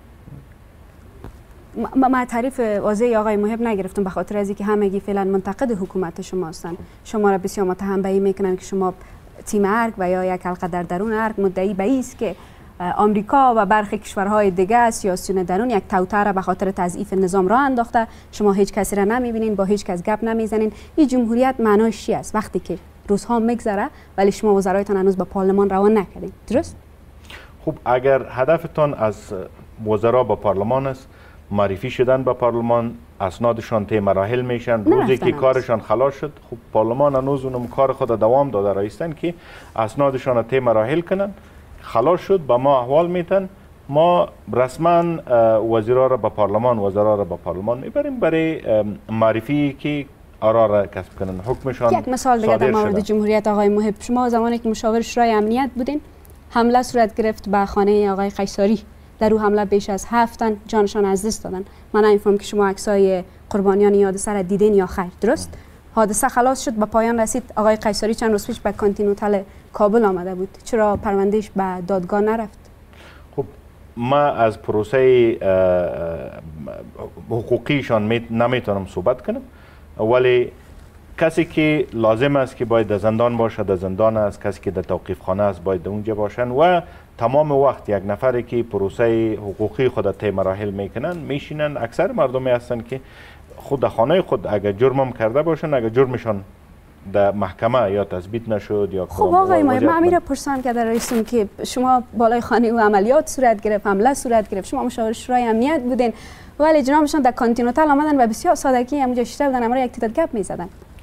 ما تعریف واضحی آقای محب نگرفتم به خاطر از اینکه همگی فعلا منتقد حکومت شما هستن. شما را بسیار متهم به این میکنن که شما تیم ارگ و یا یک حلقه در درون ارگ مدعی به این است که آمریکا و برخی کشورهای دیگه سیاسیون درون یک توطئه را به خاطر تضعیف نظام راه انداخته. شما هیچ کسی را نمیبینین، با هیچ کس گپ نمیزنین. این جمهوریت معناش چی است وقتی که روزها میگذره ولی شما وزرایتان هنوز به پارلمان روان نکردین؟ درست؟ خب اگر هدفتان از وزرا به پارلمان است، معرفی شدن به پارلمان، اسنادشان طی مراحل میشن، روزی که کارشان خلاص شد، خب پارلمان هنوز اونم کار خود دوام داده رایستن که اسنادشان طی مراحل کنن، خلاص شد به ما احوال میتن، ما رسما وزرا را به پارلمان، وزرا را به پارلمان میبریم برای معرفی که آرا را کسب کنن، حکمشان. یک مثال دیگه در مورد جمهوریت آقای محب، شما زمانی که مشاور شورای امنیت بودین حمله صورت گرفت به خانه آقای قیصری، در او حمله بیش از 7 تن جانشان از دست دادن. من نمی‌فهمم که شما عکسای قربانیان این حادثه را دیدین یا خیر. درست؟ حادثه خلاص شد، به پایان رسید. آقای قیصری چند روز پیش به کانتیننتال کابل آمده بود، چرا پروندهش به دادگاه نرفت؟ خب ما از پروسه حقوقیشان نمیتونم صحبت کنم، ولی کسی که لازم است که باید در زندان باشه در زندان است، کسی که در توقیف خانه است باید در اونجا باشن و تمام وقت یک نفری که پروسه حقوقی خود طی مراحل میکنن میشینن. اکثر مردمی هستن که خود در خانه خود اگر جرمم کرده باشن، اگر جرمشان در محکمه یا تثبیت نشد یا خب آقای ما امیر پرسان که در رئیسون که شما بالای خانه و عملیات صورت گرفت، حمله صورت گرفت، شما مشاور شورای امنیت بودین ولی جنابشان در کانتیننتال آمدن و بسیار سادگی همونجا شیشته بودن، امر یک تعداد گپ میزدن.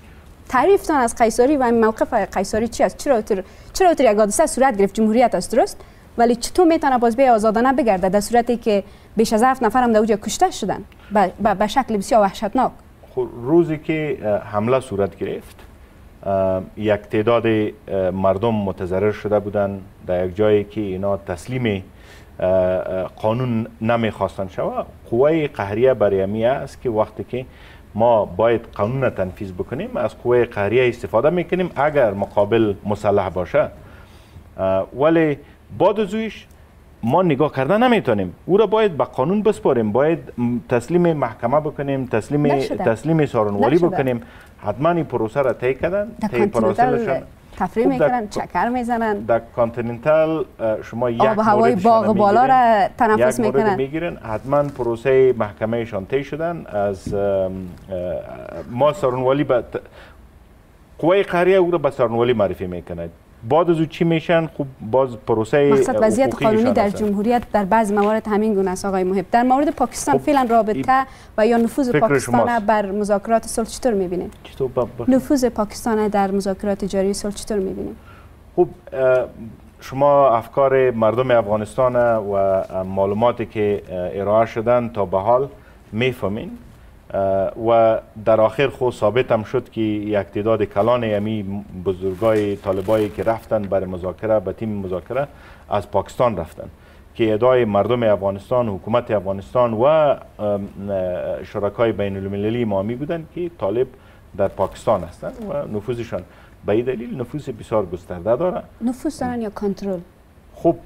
تعریفتان از قیصری و این موقف قیصری چی است؟ چرا یک حادثه صورت گرفت؟ جمهوریت است درست، ولی چطور میتونه باز به آزادانه بگرده در صورتی که بیش از 7 نفر هم در اونجا کشته شدن به شکل بسیار وحشتناک؟ روزی که حمله صورت گرفت یک تعداد مردم متضرر شده بودند در یک جایی که اینا تسلیم قانون نمیخواستن شود. قوه قهریه برای همی است که وقتی که ما باید قانون تنفیذ بکنیم از قوه قهریه استفاده میکنیم اگر مقابل مسلح باشه، ولی بعد از اویش ما نگاه کردن نمیتونیم، او را باید به قانون بسپاریم، باید تسلیم محکمه بکنیم، تسلیم سارنوالی بکنیم. حتما این پروسه را طی کردن. تفریح میکنن، چکر میزنن در کانتیننتال شما یک آب هوای باغ بالا را تنفس میکنن، میگیرن. حتما پروسه محکمه شان طی شدن. از ما سارنوالی قوه قهریه او را به سارنوالی معرفی میکنه. بعد از او چی میشن؟ خب باز پروسه مقصد وضعیت قانونی در جمهوریت در بعض موارد همین گونه است آقای محب. در مورد پاکستان فعلا رابطه و یا نفوذ پاکستان بر مذاکرات صلح چطور میبینید؟ نفوذ پاکستان در مذاکرات جاری صلح چطور میبینید؟ خب شما افکار مردم افغانستان و معلوماتی که ارائه شدن تا به حال میفهمین و در آخر خود ثابت هم شد که یک تعداد کلان یمی بزرگای طالبایی که رفتن برای مذاکره به تیم مذاکره از پاکستان رفتن که ادعای مردم افغانستان، حکومت افغانستان و شرکای بین المللی مامی بودن که طالب در پاکستان هستند و نفوذشان به این دلیل نفوذ بسیار گسترده داره. نفوذ دارن یا کنترل؟ خب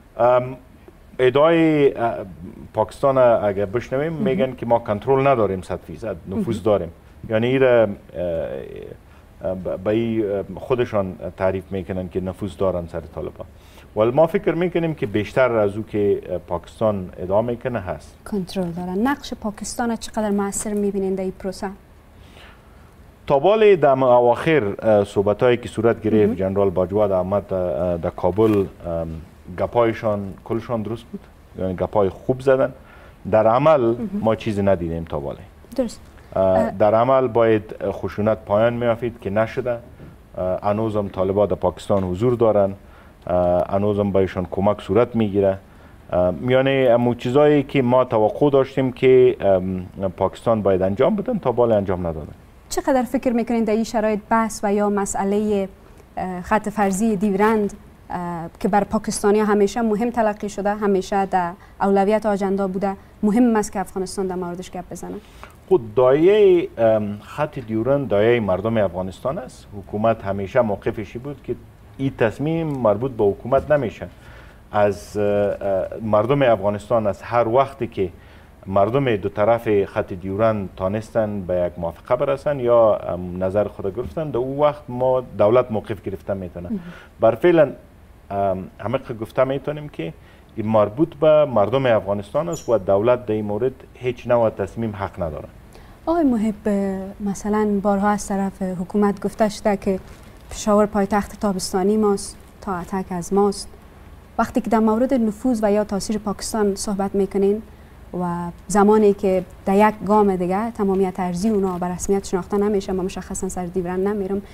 ادعای پاکستان اگر بشنویم میگن که ما کنترل نداریم 100% نفوذ داریم، یعنی ایره به خودشان تعریف میکنن که نفوذ دارن سر طالبان، ولی ما فکر میکنیم که بیشتر از او که پاکستان ادعا میکنه هست کنترل دارن. نقش پاکستان چقدر موثر میبینین در این پروسه؟ تا بالا در اواخر صحبت هایی که صورت گرفت جنرال باجواد آمد در کابل، گپایشان کلشان درست بود، یعنی گپای خوب زدن. در عمل ما چیزی ندیدیم تا بالا. درست. در عمل باید خشونت پایان میافید که نشده. هنوزم طالبان در پاکستان حضور دارن، هنوزم بایشان کمک صورت میگیره. یعنی امو چیزایی که ما توقع داشتیم که پاکستان باید انجام بدن تا بالا انجام ندادن. چقدر فکر میکنین در این شرایط بحث و یا مسئله خط فرضی دیورند که بر پاکستانی همیشه مهم تلقی شده، همیشه در اولویت آجندا بوده، مهم است که افغانستان در موردش گپ بزنه؟ خود دایه خط دیورند دایه مردم افغانستان است. حکومت همیشه موقفشی بود که این تصمیم مربوط به حکومت نمیشه، از مردم افغانستان است. هر وقتی که مردم دو طرف خط دیورند تانستن به یک موافقه برسن یا نظر خود گرفتن، در اون وقت ما دولت موقف گرفته میتونه. بر فعلا همه گفته میتونیم که این مربوط به مردم افغانستان است و دولت در این مورد هیچ نوع تصمیم حق نداره. آقای محب، مثلا بارها از طرف حکومت گفته شده که پشاور پایتخت تابستانی ماست، تا اتک از ماست. وقتی که در مورد نفوذ و یا تاثیر پاکستان صحبت میکنین و زمانی که در یک گام دیگه تمامیت ارضی اونا به رسمیت شناخته نمیشه، ما مشخصا سر دیورند نمیرم،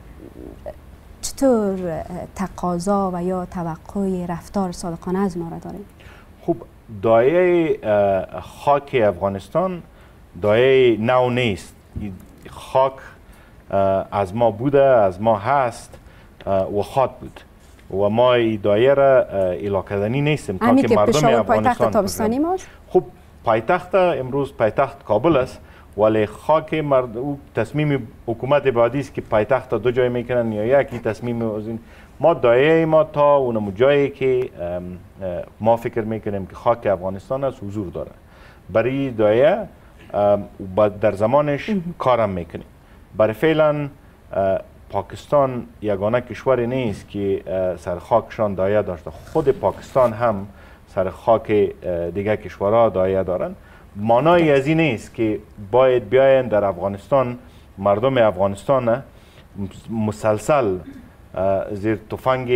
چطور تقاضا و یا توقع رفتار صادقانه از ما را داریم؟ خب دایه خاک افغانستان دایه نو نیست. خاک از ما بوده، از ما هست و خواهد بود و ما این دایه را ایلا کردنی نیستیم تا که مردم افغانستان پایتخت تابستانی ماست. خب پایتخت امروز پایتخت کابل است، ولی خاک او تصمیم حکومت بعدی است که پایتخت دو جای میکنن یا یکی تصمیم از این. ما دایه ما تا اونم جایی که ما فکر میکنیم که خاک افغانستان است حضور داره. برای دایه در زمانش کارم میکنیم. برای فعلا پاکستان یگانه کشوری نیست که سر خاکشان دایه داشته، خود پاکستان هم سر خاک دیگه کشورها دایه دارن. معنای از این نیست که باید بیاین در افغانستان مردم افغانستان مسلسل زیر تفنگ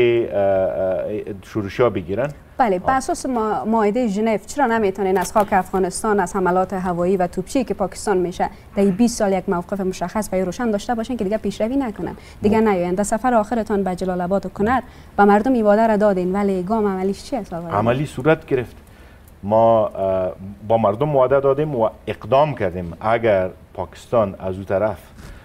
شورشیا بگیرن. بله، بر اساس معاهده ژنو چرا نمیتونین از خاک افغانستان از حملات هوایی و توپچی که پاکستان میشه در 20 سال یک موقف مشخص و روشن داشته باشین که دیگه پیشروی نکنن، دیگه نیاین؟ در سفر آخرتان به جلال آباد و کنر و مردم این وعده را دادین ولی گام عملیش چی است؟ عملی صورت گرفت. ما با مردم وعده دادیم و اقدام کردیم اگر پاکستان از اون طرف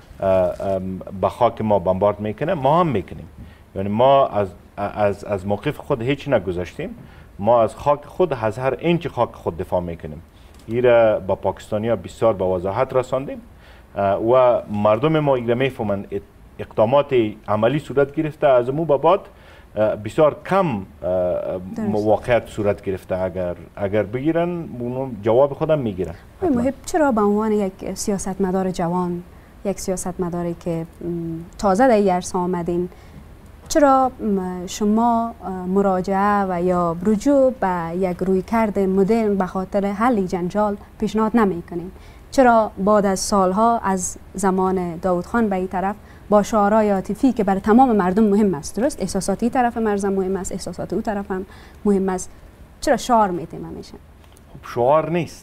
به خاک ما بمبارد میکنه ما هم میکنیم. یعنی ما از موقف خود هیچ نگذاشتیم، ما از خاک خود از هر اینچ خاک خود دفاع میکنیم. ایره با پاکستانی ها بسیار به وضاحت رساندیم و مردم ما ایره میفهمند اقدامات عملی صورت گرفته. از مو به بعد بسیار کم واقعیت صورت گرفته. اگر بگیرن جواب خودم میگیرن. محب، چرا به عنوان یک سیاستمدار جوان، یک سیاستمداری که تازه در عرصه آمدین، چرا شما مراجعه و یا رجوع به یک رویکرد مدرن به خاطر حل جنجال پیشنهاد نمیکنین؟ چرا بعد از سالها از زمان داود خان به این طرف با شعارهای عاطفی که برای تمام مردم مهم است، درست؟ احساساتی طرف مرزم مهم است، احساسات او طرف هم مهم است، چرا شعار میتیم همیشه؟ خب شعار نیست،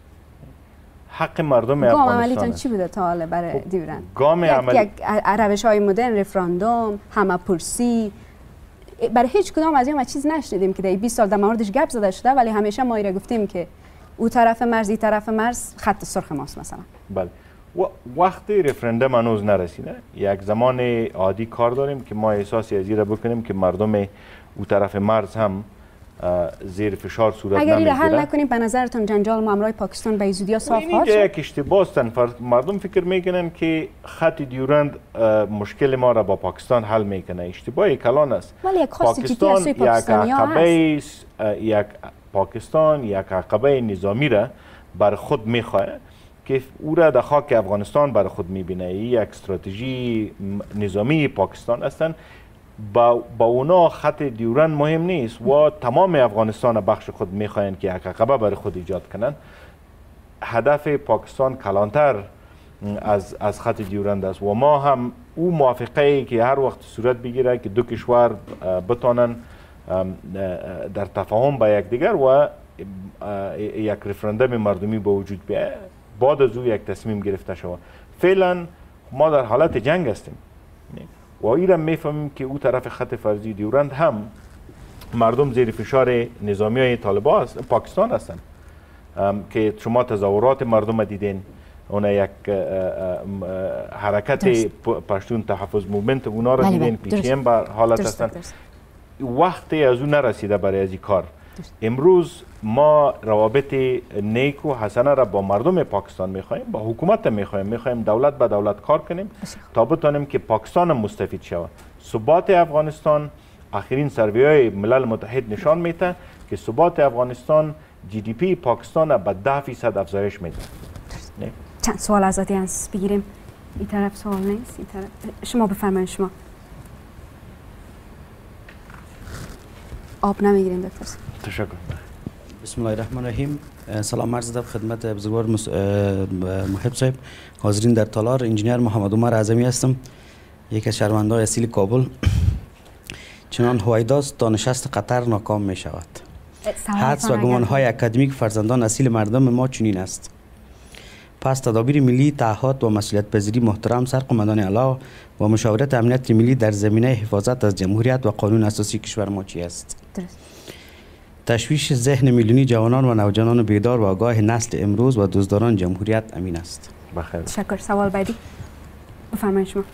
حق مردم افغانستان. گام عملیتون چی بوده تا حالا برای دیورند؟ گام عملی یک روش های مدرن، رفراندوم، همه پرسی، برای هیچ کدام از این چیز نشنیدیم که در 20 سال در موردش گپ زده شده، ولی همیشه ما ایره گفتیم که او طرف مرز این طرف مرز خط سرخ ماست مثلا. بله. وقتی رفراندوم هنوز نرسیده، یک زمان عادی کار داریم که ما احساسی از این بکنیم که مردم او طرف مرز هم زیر فشار صورت نمیگیره. اگر این حل نکنیم به نظرتون جنجال مامورای پاکستان به زودی صاف خواهد شد؟ یک اشتباه است. مردم فکر میکنن که خط دیورند مشکل ما را با پاکستان حل میکنه. اشتباه کلان است. ولی یک خاص جدی از سوی پاکستانی‌ها هست. پاکستان یک عقبه نظامی را بر خود میخواه که او را در خاک افغانستان بر خود میبینه. یک استراتژی نظامی پاکستان هستند. با اونا خط دیورند مهم نیست و تمام افغانستان بخش خود میخواین که یک عقبه برای خود ایجاد کنن. هدف پاکستان کلانتر از خط دیورند است و ما هم او موافقه که هر وقت صورت بگیره که دو کشور بتانن در تفاهم با یکدیگر و یک رفراندوم مردمی به وجود بیاید، بعد از او یک تصمیم گرفته شود. فعلا ما در حالت جنگ هستیم و ایران میفهمیم که او طرف خط فرضی دیورند هم مردم زیر فشار نظامی های طالبان پاکستان هستند که شما تظاهرات مردم دیدین. اون یک حرکت پشتون تحفظ موومنت اونا را دیدین، پیچیم بر حالت هستند. وقتی از اون نرسیده برای از این کار. امروز ما روابط نیک و حسنه را با مردم پاکستان میخوایم، با حکومت میخوایم دولت به دولت کار کنیم تا بتانیم که پاکستان هم مستفید شود. ثبات افغانستان، آخرین سروی ملل متحد نشان میده که ثبات افغانستان GDP پاکستان به 10% افزایش میده. چند سوال از آدینس بگیریم؟ این طرف سوال نیست، این طرف. شما بفرمایید. شما آب نمیگیریم دکتر؟ تشکر. بسم الله الرحمن الرحیم. سلام عرض ادب خدمت بزرگوار محب صاحب. حاضرین در تالار، انجینیر محمد عمر اعظمی هستم، یک از شهروندان اصیل کابل. چنان هویداست تا نشست قطر ناکام می شود. حدس و گمانهای اکادمیک فرزندان اصیل مردم ما چنین است. پس تدابیر ملی، تعهد و مسئولیت پذیری محترم سرقمندان اعلی و مشاورت امنیت ملی در زمینه حفاظت از جمهوریت و قانون اساسی کشور ما چی است؟ تشویش ذهن میلیونی جوانان و نوجوانان بیدار و آگاه نسل امروز و دزداران جمهوریت امین است. بخیر. تشکر. سوال بعدی بفرمایید شما.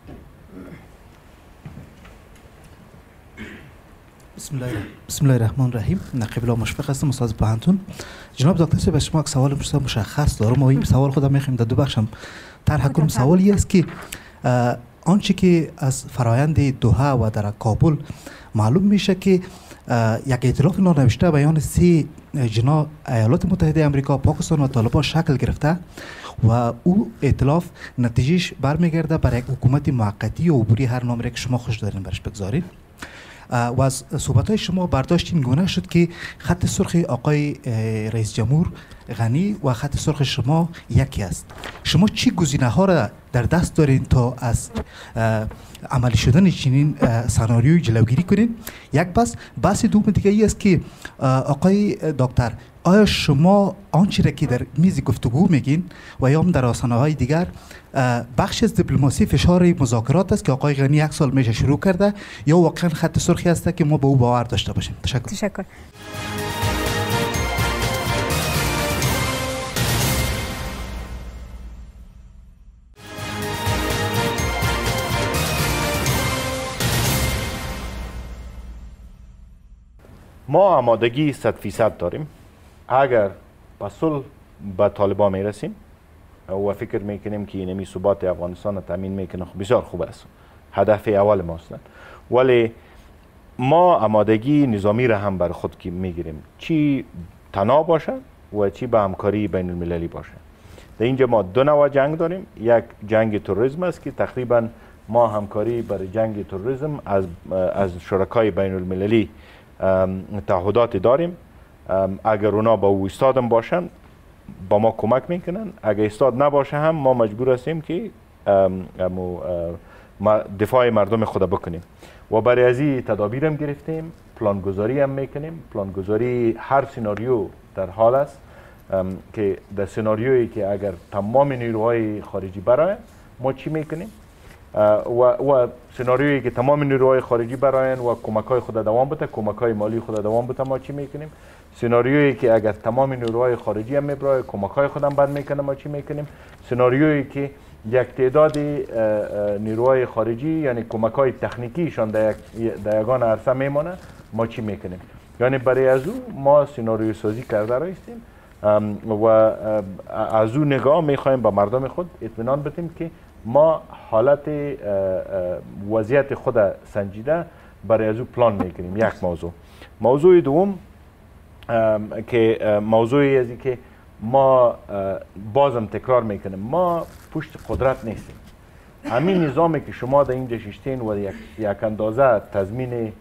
بسم الله الرحمن الرحیم. نقیب الله مشفق هستم، استاد پوهنتون. جناب دکتر صاحب، شما یک سوال مشخص دارم و این سوال خودم میخوایم در دو بخشم طرح کنم. سوالی است که آنچه که از فرایند دوحه و در کابل معلوم میشه که یک ائتلاف نانوشته بیان سه جناح ایالات متحده آمریکا، پاکستان و طالبان شکل گرفته و او ائتلاف نتیجهش برمیگرده برای یک حکومت موقتی و عبوری، هر نامری که شما خوش دارین برش بگذارید. و از صحبت‌های شما برداشت این گونه شد که خط سرخ آقای رئیس جمهور غنی و خط سرخ شما یکی است. شما چی گزینه‌ها را در دست دارین تا از عملی شدن چنین سناریوی جلوگیری کنین؟ یک بحث دوم دیگه ای است که آقای دکتر، آیا شما آنچه را که در میز گفتگو میگین و یا هم در آستانه‌های دیگر بخش از دیپلماسی فشار مذاکرات است که آقای غنی 1 سال میشه شروع کرده، یا واقعا خط سرخی است که ما به او باور داشته باشیم؟ تشکر. ما آمادگی 100% داریم. اگر با صلح به طالبان میرسیم و فکر میکنیم که اینمی ثبات افغانستان را تامین میکنه، بسیار خوب است، هدف اول ماست. ولی ما آمادگی نظامی را هم بر خود که میگیریم، چی تنها باشه و چی به همکاری بین المللی باشه. در اینجا ما دو نوع جنگ داریم. یک جنگ تروریسم است که تقریبا ما همکاری برای جنگ تروریسم از شرکای بین المللی تعهدات داریم. اگر اونا با او استادم باشن با ما کمک میکنن، اگر استاد نباشه هم ما مجبور هستیم که دفاع مردم خود بکنیم و برای ازی تدابیر هم گرفتیم، پلانگذاری هم میکنیم. پلانگذاری هر سناریو در حال است که در سناریویی که اگر تمام نیروهای خارجی برای ما چی میکنیم و سناریویی که تمام نیروهای خارجی براین و کمک‌های خود دوام بده، کمک‌های مالی خود دوام بده، ما چی میکنیم؟ سناریویی که اگر تمام نیروهای خارجی هم میبرای کمک‌های خودم بند میکنه، ما چی میکنیم؟ سناریویی که یک تعداد نیروهای خارجی یعنی کمک‌های تکنیکیشان در یگان عرصه میمونه، ما چی میکنیم؟ یعنی برای از او ما سناریو سازی کرده رایستیم و از او نگاه میخوایم به مردم خود اطمینان بدیم که ما حالت وضعیت خود سنجیده برای از او پلان میکنیم. یک موضوع دوم که موضوعی ازی که ما بازم تکرار میکنیم، ما پشت قدرت نیستیم. همین نظامی که شما در اینجا ششتین و یک اندازه تضمین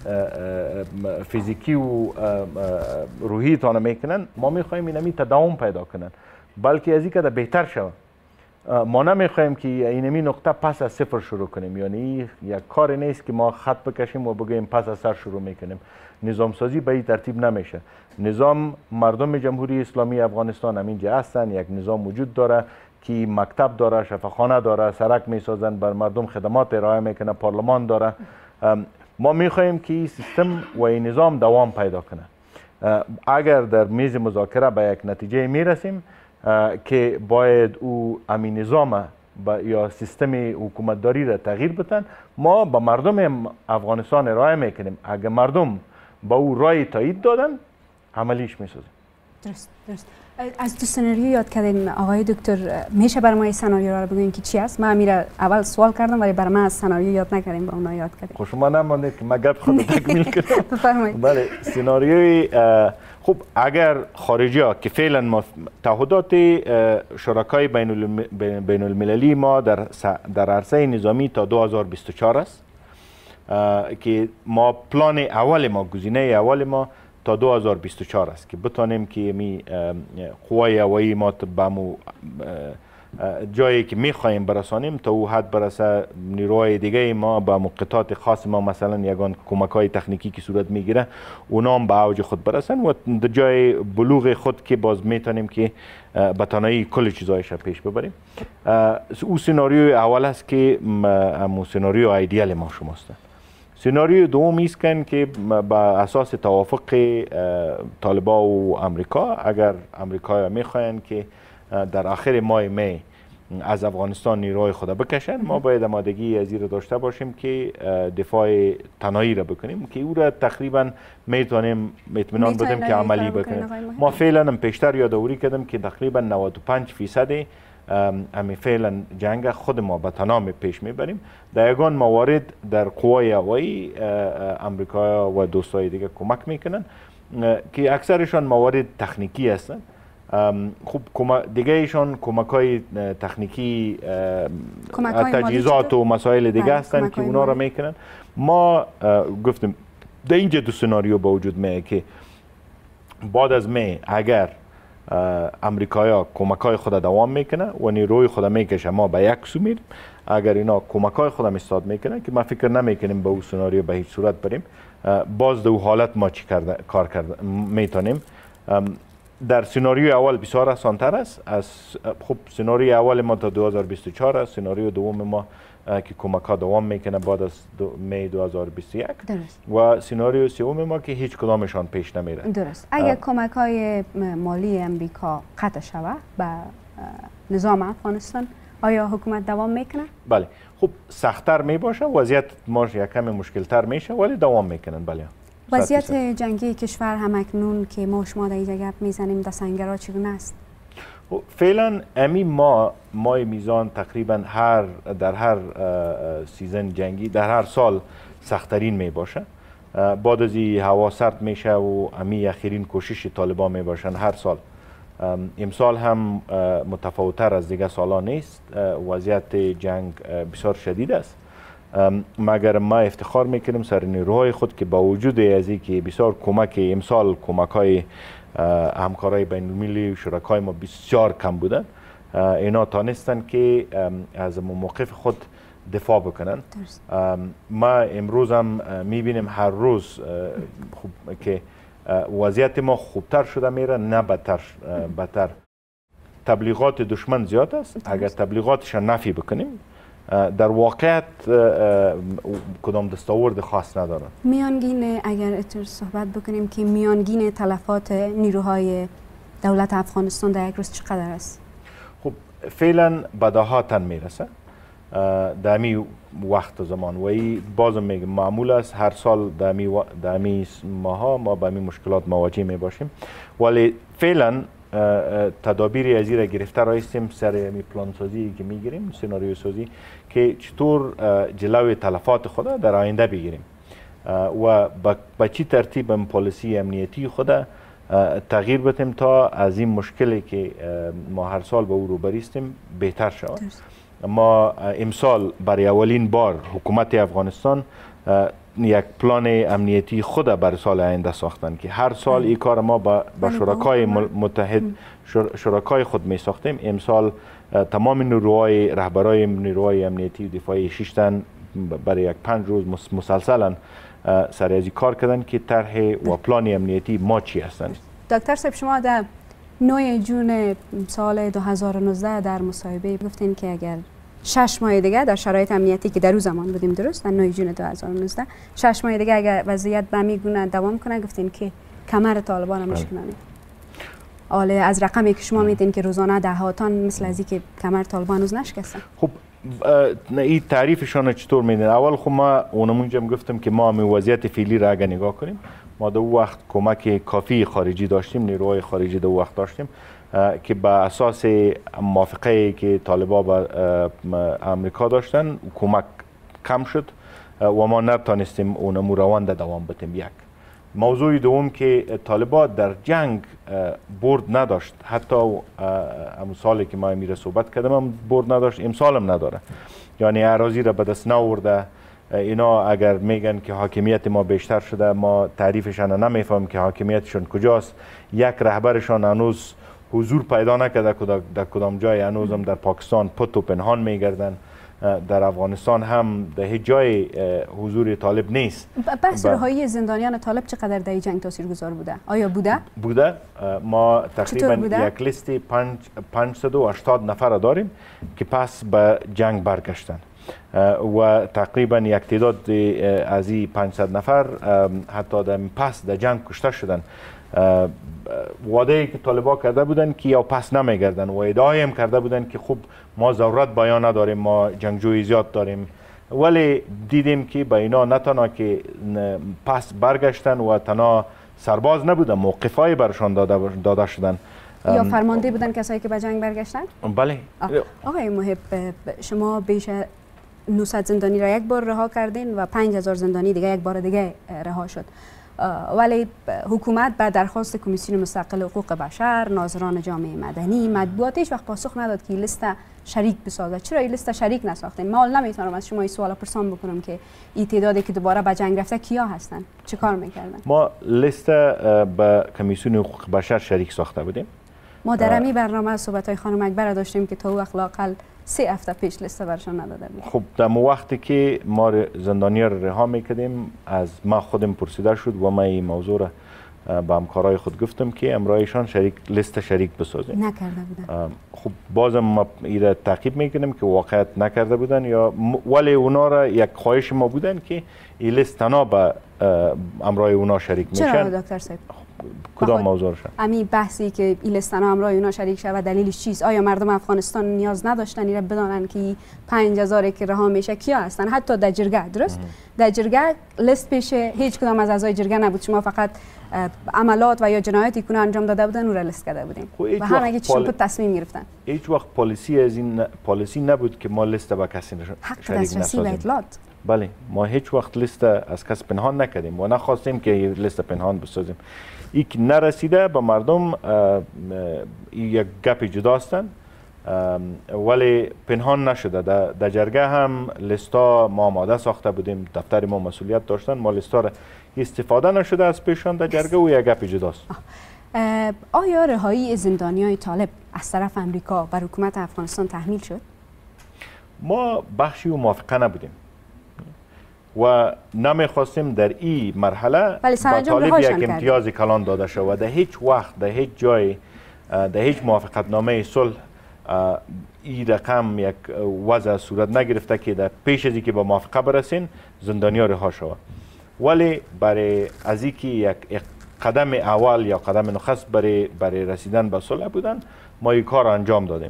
فیزیکی و روحی تانه میکنن، ما میخوایم اینمی تداوم پیدا کنن، بلکه ازی که بهتر شود. ما نمیخوایم که اینمی نقطه پس از صفر شروع کنیم، یعنی یک کار نیست که ما خط بکشیم و بگیم پس از سر شروع میکنیم. نظام سازی به این ترتیب نمیشه. نظام مردم جمهوری اسلامی افغانستان همینجا هستن، یک نظام وجود داره که مکتب داره، شفاخانه داره، سرک میسازن، بر مردم خدمات ارائه میکنه، پارلمان داره. ما میخوایم که این سیستم و این نظام دوام پیدا کنه. اگر در میز مذاکره به یک نتیجه میرسیم که باید او امین نظام یا سیستم حکومتداری را تغییر بدن، ما با مردم افغانستان ارائه میکنیم. اگر مردم با او رای تایید دادن، عملیش میسازیم. درست. از دو سناریو یاد کردین آقای دکتر، میشه برای ما این سناریو را بگوین که چی است؟ من امیره اول سوال کردم ولی برای من از سناریو یاد نکردیم، با اونا یاد کردیم. خب شما نماندید که من گپ خود تکمیل کنم. بفرمایید. بله، سناریوی خب اگر خارجی ها که فعلا ما تعهدات شرکای بین المللی ما در عرصه نظامی تا 2024 است که ما پلان اول ما، گزینه اول ما تا 2024 است که بتانیم که می قوای هوایی ما به جایی که میخواهیم برسانیم تا او حد برسه. نیروهای دیگه ما به موقعیت خاص ما، مثلا یگان کمک‌های تکنیکی که صورت میگیره، اونا هم به اوج خود برسن و در جای بلوغ خود که باز میتونیم که به تنهایی کل چیزایش پیش ببریم. او سناریوی اول است که همون سناریو ایدئال ما شماست. سناریو دوم است که با اساس توافق طالبان و امریکا، اگر امریکا میخواین که در آخر ماه می از افغانستان نیروهای خود بکشن، ما باید آمادگی از این داشته باشیم که دفاع تنهایی را بکنیم که او را تقریبا میتونیم اطمینان بدیم که عملی بکنیم. ما فعلا هم پیشتر یادآوری کردم که تقریبا 95% همین فعلا جنگ خود ما به تنها پیش میبریم. در یگان موارد در قوای هوایی امریکا و دوستای دیگه کمک میکنن که اکثرشان موارد تکنیکی هستند. خب دیگه ایشان کمک‌های تکنیکی، تجهیزات و مسائل دیگه هستند که اونا را میکنن. ما گفتیم در اینجا دو سناریو با وجود میه که بعد از می اگر امریکایا کمکای خود دوام میکنه و نیروی خود میکشه، ما به یک سو میریم. اگر اینا کمکای خود استاد میکنه که ما فکر نمیکنیم به اون سناریو به هیچ صورت بریم، باز در حالت ما چی کار کرده میتونیم. در سناریوی اول بسیار آسان‌تر است از خب سناریوی اول ما تا 2024 است، سناریوی دوم ما که کمک ها دوام میکنه بعد از می 2021 درست. و سناریو سوم ما که هیچ کدامشان پیش نمیره. درست. اگر کمک های مالی امریکا قطع شود به نظام افغانستان، آیا حکومت دوام میکنه؟ بله. خب سخت‌تر می باشه، وضعیت ما یک کمی مشکل‌تر میشه ولی دوام میکنن. بله. وضعیت جنگی کشور همکنون که ما شما در اینجا گپ میزنیم در سنگرها چگونه است؟ فعلا امی مای میزان تقریبا در هر سیزن جنگی در هر سال سخت‌ترین می باشه. بعد از هوا سرد میشه و امی اخرین کوشش طالبان می باشن هر سال. امسال هم متفاوت‌تر از دیگه سالا نیست، وضعیت جنگ بسیار شدید است. مگر ما افتخار میکنیم سر نیروهای خود که با وجود از اینکه بسیار کمک امسال کمک‌های همکارای بین‌المللی و شرکای ما بسیار کم بودن، اینا تانستن که از موقف خود دفاع بکنن. ما امروز هم میبینیم هر روز که وضعیت ما خوبتر شده میره نه بدتر. تبلیغات دشمن زیاد است، اگر تبلیغاتش نفی بکنیم در واقعیت کدام دستاورد خاص ندارن. میانگین اگر اتر صحبت بکنیم که میانگین تلفات نیروهای دولت افغانستان در یک روز چقدر است؟ خب فعلا به دهاتن میرسه در می وقت و زمان و ای بازم میگم معمول است هر سال در می ماها ما به می مشکلات مواجه می باشیم، ولی فعلا تدابیری از این را گرفته رایستیم سر می پلان سازی که میگیریم، سناریو سازی که چطور جلوی تلفات خود در آینده بگیریم و با چی ترتیب پالیسی امنیتی خود تغییر بدیم تا از این مشکلی که ما هر سال به او روبرو هستیم بهتر شود. ما امسال برای اولین بار حکومت افغانستان یک پلان امنیتی خود بر سال آینده ساختن که هر سال این کار ما با شرکای متحد شرکای خود می ساختیم. امسال تمام نیروهای رهبرای نیروهای امنیتی و دفاعی 6 تن برای یک 5 روز مسلسلا سر از کار کردن که طرح و پلان امنیتی ما چی هستند. دکتر صاحب شما در 9 جون سال 2019 در مصاحبه گفتین که اگر 6 ماه دیگه در شرایط امنیتی که در اون زمان بودیم، درست در 9 جون 2019 6 ماه دیگه اگر وضعیت به همین گونه دوام کنه گفتین که کمر طالبان هم میشکنن. حالا از رقمی که شما میدین که روزانه دهاتان مثل از این که کمر طالبان روز نشکستن. خب این تعریفشون چطور میدین؟ اول خب ما اونمونجا گفتم که ما وضعیت فعلی را اگر نگاه کنیم ما در وقت کمک کافی خارجی داشتیم، نیروهای خارجی در وقت داشتیم که به اساس موافقه که طالبان با امریکا داشتن کمک کم شد و ما نتانستیم اونمو روند دوام بدیم. یک موضوع دوم که طالبان در جنگ برد نداشت، حتی همون سالی که ما میره صحبت کردم هم برد نداشت، امسال هم نداره. یعنی اراضی را به دست نورده. اینا اگر میگن که حاکمیت ما بیشتر شده، ما تعریفشان نمیفهم که حاکمیتشون کجاست. یک رهبرشان هنوز حضور پیدا نکرده در کدام جای، هنوز هم در پاکستان پت و پنهان میگردن. در افغانستان هم در هیچ جای حضور طالب نیست. بحث رهایی زندانیان طالب چقدر در این جنگ تاثیرگذار بوده؟ آیا بوده؟ ما تقریبا یک لیست 580 نفر داریم که پس به جنگ برگشتن و تقریبا یک تعداد از این 500 نفر حتی در جنگ کشته شدن. وعده که طالبان کرده بودن که یا پس نمیگردن و ادعای هم کرده بودن که خب ما ضرورت بیان نداریم، ما جنگجوی زیاد داریم، ولی دیدیم که با اینا نه تنها که پس برگشتن و تنها سرباز نبودن، موقفای برشان داده شدن. یا فرمانده بودن کسایی که به جنگ برگشتن؟ بله. آقای محب شما بیش 900 زندانی را یک بار رها کردین و 5000 زندانی دیگه یک بار دیگه رها شد، ولی حکومت به درخواست کمیسیون مستقل حقوق بشر، ناظران جامعه مدنی، مطبوعات هیچ وقت پاسخ نداد که لیست شریک بسازه. چرا این لیست شریک نساختین؟ ما نمیتونم از شما این سوال پرسان بکنم که این تعدادی که دوباره به جنگ رفته کیا هستن؟ چه کار میکردن؟ ما لیست به کمیسیون حقوق بشر شریک ساخته بودیم ما در امی برنامه صحبت های خانم اکبر داشتیم که تا او اقل 3 هفته پیش لیست برشان نداده بود. خب در وقتی که ما زندانی را رها میکردیم از ما خودم پرسیده شد و ما این موضوع را با همکارای خود گفتم که امرایشان لیست شریک بسازیم. نکرده بودن. خب بازم ما ایره تعقیب میکنیم که واقعیت نکرده بودن یا ولی اونا را یک خواهش ما بودن که این لیست تنها به امرای اونا شریک میشن. چرا دکتر صاحب؟ کدام موضوع شد؟ امی بحثی که این لیست تنها امرای اونا شریک شد و دلیلش چیست؟ آیا مردم افغانستان نیاز نداشتن ایره بدانن که 5000 که رها میشه کیا هستن؟ حتی در جرگه درست؟ در جرگه لیست پیش هیچ کدام از اعضای جرگه نبود. شما فقط عملات و یا جنایاتی که انجام داده بودن او را لیست کرده بودیم و همه چیشون بود تصمیم گرفتن. هیچ وقت پالیسی از این پالیسی نبود که ما لیست با کسی شریک نسازیم. بله ما هیچ وقت لیست از کس پنهان نکردیم و نخواستیم که لیست پنهان بسازیم. این که نرسیده به مردم یک گپ جداستن ولی پنهان نشده. در جرگه هم لیستا ما آماده ساخته بودیم، دفتر ما مسئولیت داشتن، ما لیستا را استفاده نشده از پیشان در جرگه و یک گپ جداست. آیا رهایی زندانیای طالب از طرف امریکا بر حکومت افغانستان تحمیل شد؟ ما بخشی و موافقه نبودیم و نمیخواستیم در این مرحله با طالب یک امتیاز کلان داده شود. در هیچ وقت در هیچ جای در هیچ موافقت نامه صلح این رقم یک وضع صورت نگرفته که در پیش از اینکه با موافقه برسین زندانیا رها شود. ولی برای از اینکه یک قدم اول یا قدم نخست برای رسیدن به صلح بودن ما این کار انجام دادیم.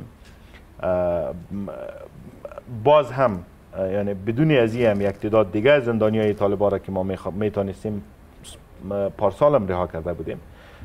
باز هم یعنی بدون از این هم یک تعداد دیگه زندانیای طالبان را که ما میتونستیم پارسالم رها کرده بودیم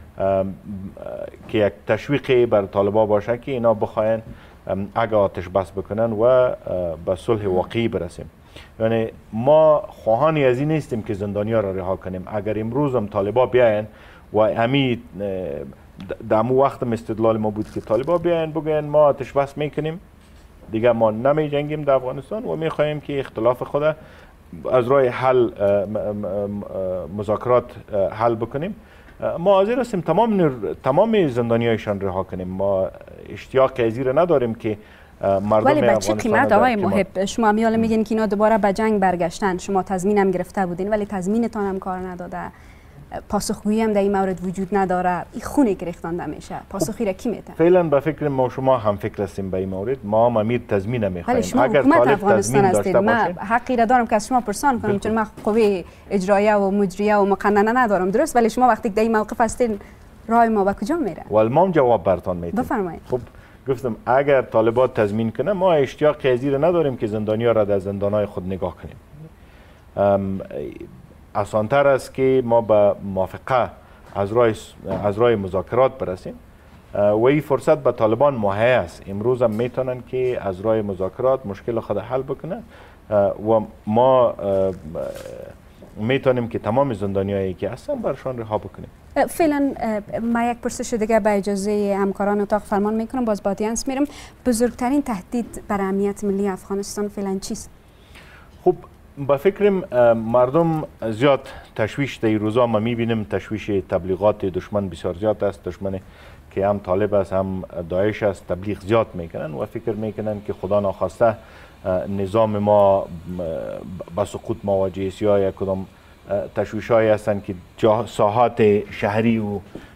که یک تشویقی بر طالبان باشه که اینا بخواین اگه آتش بس بکنن و به صلح واقعی برسیم. یعنی ما خواهانی از این نیستیم که زندانیا را رها کنیم. اگر امروز هم طالبان بیاین و امی در مو وقت استدلال ما بود که طالبان بیاین بگن ما آتش بس میکنیم دیگه ما نمی جنگیم در افغانستان و میخواهیم که اختلاف خود از راه حل مذاکرات حل بکنیم، ما حاضر هستیم تمام زندانیایشان رها کنیم. ما اشتیاق از این نداریم که مردم ولی به چه قیمت آقای محب؟ شما میال میگین که اینا دوباره به جنگ برگشتن، شما تضمینم گرفته بودین ولی تضمینتان هم کار نداده، پاسخگویی هم در این مورد وجود نداره، این خونه که ریختانده میشه، پاسخی را کی میده؟ فعلا به فکر ما شما هم فکر هستیم به این مورد، ما هم امیر تضمین نمیخوایم. شما حکومت افغانستان هستید، من حقی را دارم که از شما پرسان کنم چون من قوه اجرایه و مجریه و مقننه ندارم درست، ولی شما وقتی در این موقف هستین راه ما به کجا میره؟ ول ما جواب برتان میدیم. بفرمایید. خب گفتم اگر طالبان تضمین کنه ما اشتیاق قضیه نداریم که زندانیا را در زندانهای خود نگاه کنیم. آسان‌تر است که ما به موافقه از راه مذاکرات برسیم و این فرصت به طالبان مهیا است. امروز هم میتونن که از راه مذاکرات مشکل خود حل بکنه و ما میتونیم که تمام زندانیایی که هستن برشان رها بکنیم. فعلا ما یک پرسش دیگه به اجازه همکاران اتاق فرمان میکنم، باز با آدینس میرم. بزرگترین تهدید بر امنیت ملی افغانستان فعلا چیست؟ خب با فکرم مردم زیاد تشویش در این روزا ما میبینیم، تشویش تبلیغات دشمن بسیار زیاد است. دشمن که هم طالب است هم داعش است تبلیغ زیاد میکنن و فکر میکنن که خدا ناخواسته نظام ما با سقوط مواجه است یا یک کدام تشویش هایی هستند که ساحات شهری و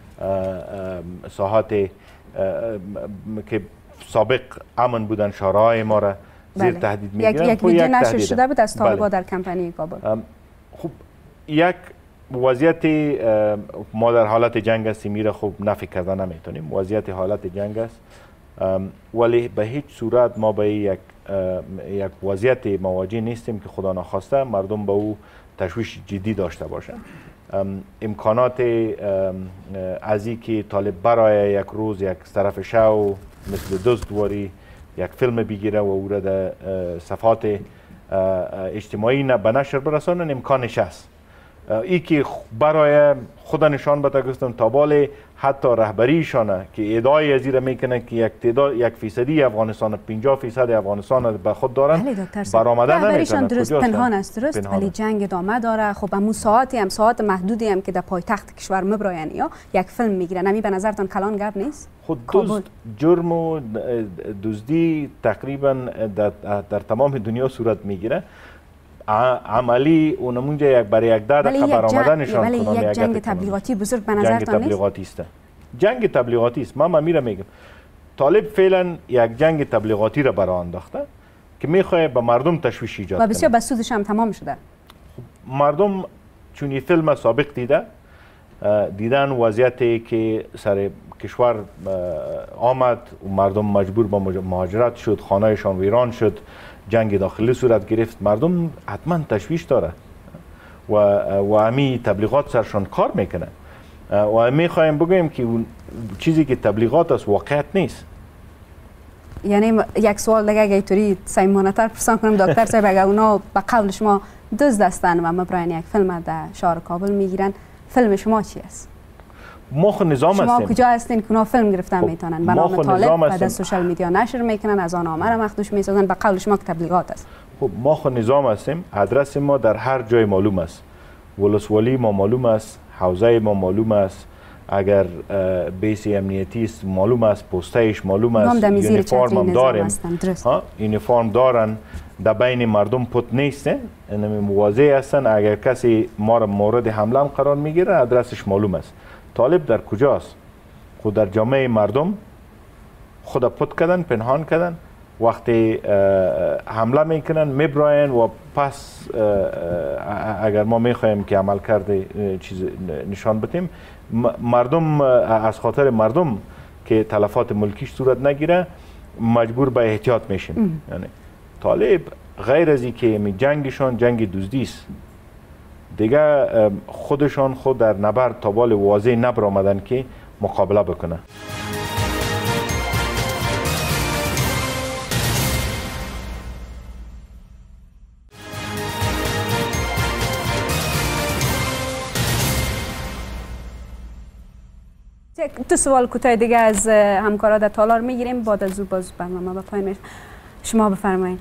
ساحات که سابق امن بودن شهرهای ما را زیر تهدید میگیرن. یک ویدیو نشر شده بود از طالبان در کمپانی کابل. خب یک وضعیت ما در حالت جنگ هستیم، میره خوب نفی کرده نمیتونیم، وضعیت حالت جنگ است ولی به هیچ صورت ما به یک وضعیت مواجه نیستیم که خدا ناخواسته مردم به او تشویش جدی داشته باشند. امکانات از این که طالب برای یک روز یک طرف شو مثل دزدواری یک فیلم بگیره و او را در صفحات اجتماعی به نشر برسانن امکانش است ای که برای خود نشان بده گفتم تابال حتی رهبریشانه که ادعای از این میکنه که یک فیصدی افغانستان 50% افغانستان به خود دارن برآمده نمیتونه. درست پنهان است، درست، ولی جنگ ادامه داره. خب همون ساعت محدودی هم که در پایتخت کشور مبراین یا یک فیلم میگیرن، همین به نظرتان کلان گپ نیست؟ خود جرم و دزدی تقریبا در تمام دنیا صورت میگیره. عملی اونمونجا یک برای یک دقیقه برآمده نشان کنه. ولی یک جنگ تبلیغاتی بزرگ به نظرتان نیست؟ جنگ تبلیغاتی است. جنگ تبلیغاتی است. من میگم طالب فعلا یک جنگ تبلیغاتی را برای انداخته که میخواد به مردم تشویش ایجاد کنه و بسیار به سودش هم تمام شده. مردم چون این فیلم سابق دیدن وضعیتی که سر کشور آمد و مردم مجبور به مهاجرت شد، خانهشان ویران شد، جنگ داخلی صورت گرفت. مردم حتما تشویش داره و همی تبلیغات سرشان کار میکنه و میخوایم بگویم که اون چیزی که تبلیغات است واقعیت نیست. یعنی یک سوال دیگه اگه اینطوری صمیمانه‌تر پرسان کنم دکتر صاحب، اگه اونا به قول شما دزد هستن و مبراین یک فیلم در شهر کابل میگیرن، فیلم شما چی است؟ ما خود نظام هستیم. شما کجا هستین که اونا فیلم گرفتن میتونن به نام طالب و در سوشال میدیا نشر میکنن، از آن آمر مخدوش میسازن، به قول شما که تبلیغات است؟ خب ما خود نظام هستیم، آدرس ما در هر جای معلوم است، ولسوالی ما معلوم است، حوزه ما معلوم است، اگر بیس امنیتی است معلوم است، پستایش معلوم است، یونیفرم هم داریم. یونیفرم دارن، در بین مردم پت نیسته، اینمی مواضع هستن. اگر کسی ما را مورد حمله هم قرار میگیره آدرسش معلوم است. طالب در کجاست؟ خود در جامعه مردم خود پت کردن، پنهان کردن، وقتی حمله میکنن میبراین و پس اگر ما میخوایم که عمل کرده چیز نشان بدیم، مردم از خاطر مردم که تلفات ملکیش صورت نگیره مجبور به احتیاط میشیم. یعنی طالب غیر از اینکه جنگشان جنگ دزدی است، دیگه خودشان خود در نبرد تابال واضح نبرآمدن که مقابله بکنه. دو سوال کوتاه دیگه از همکارا در تالار میگیریم، بعد از او باز برنامه به پایان میرسه. شما بفرمایید.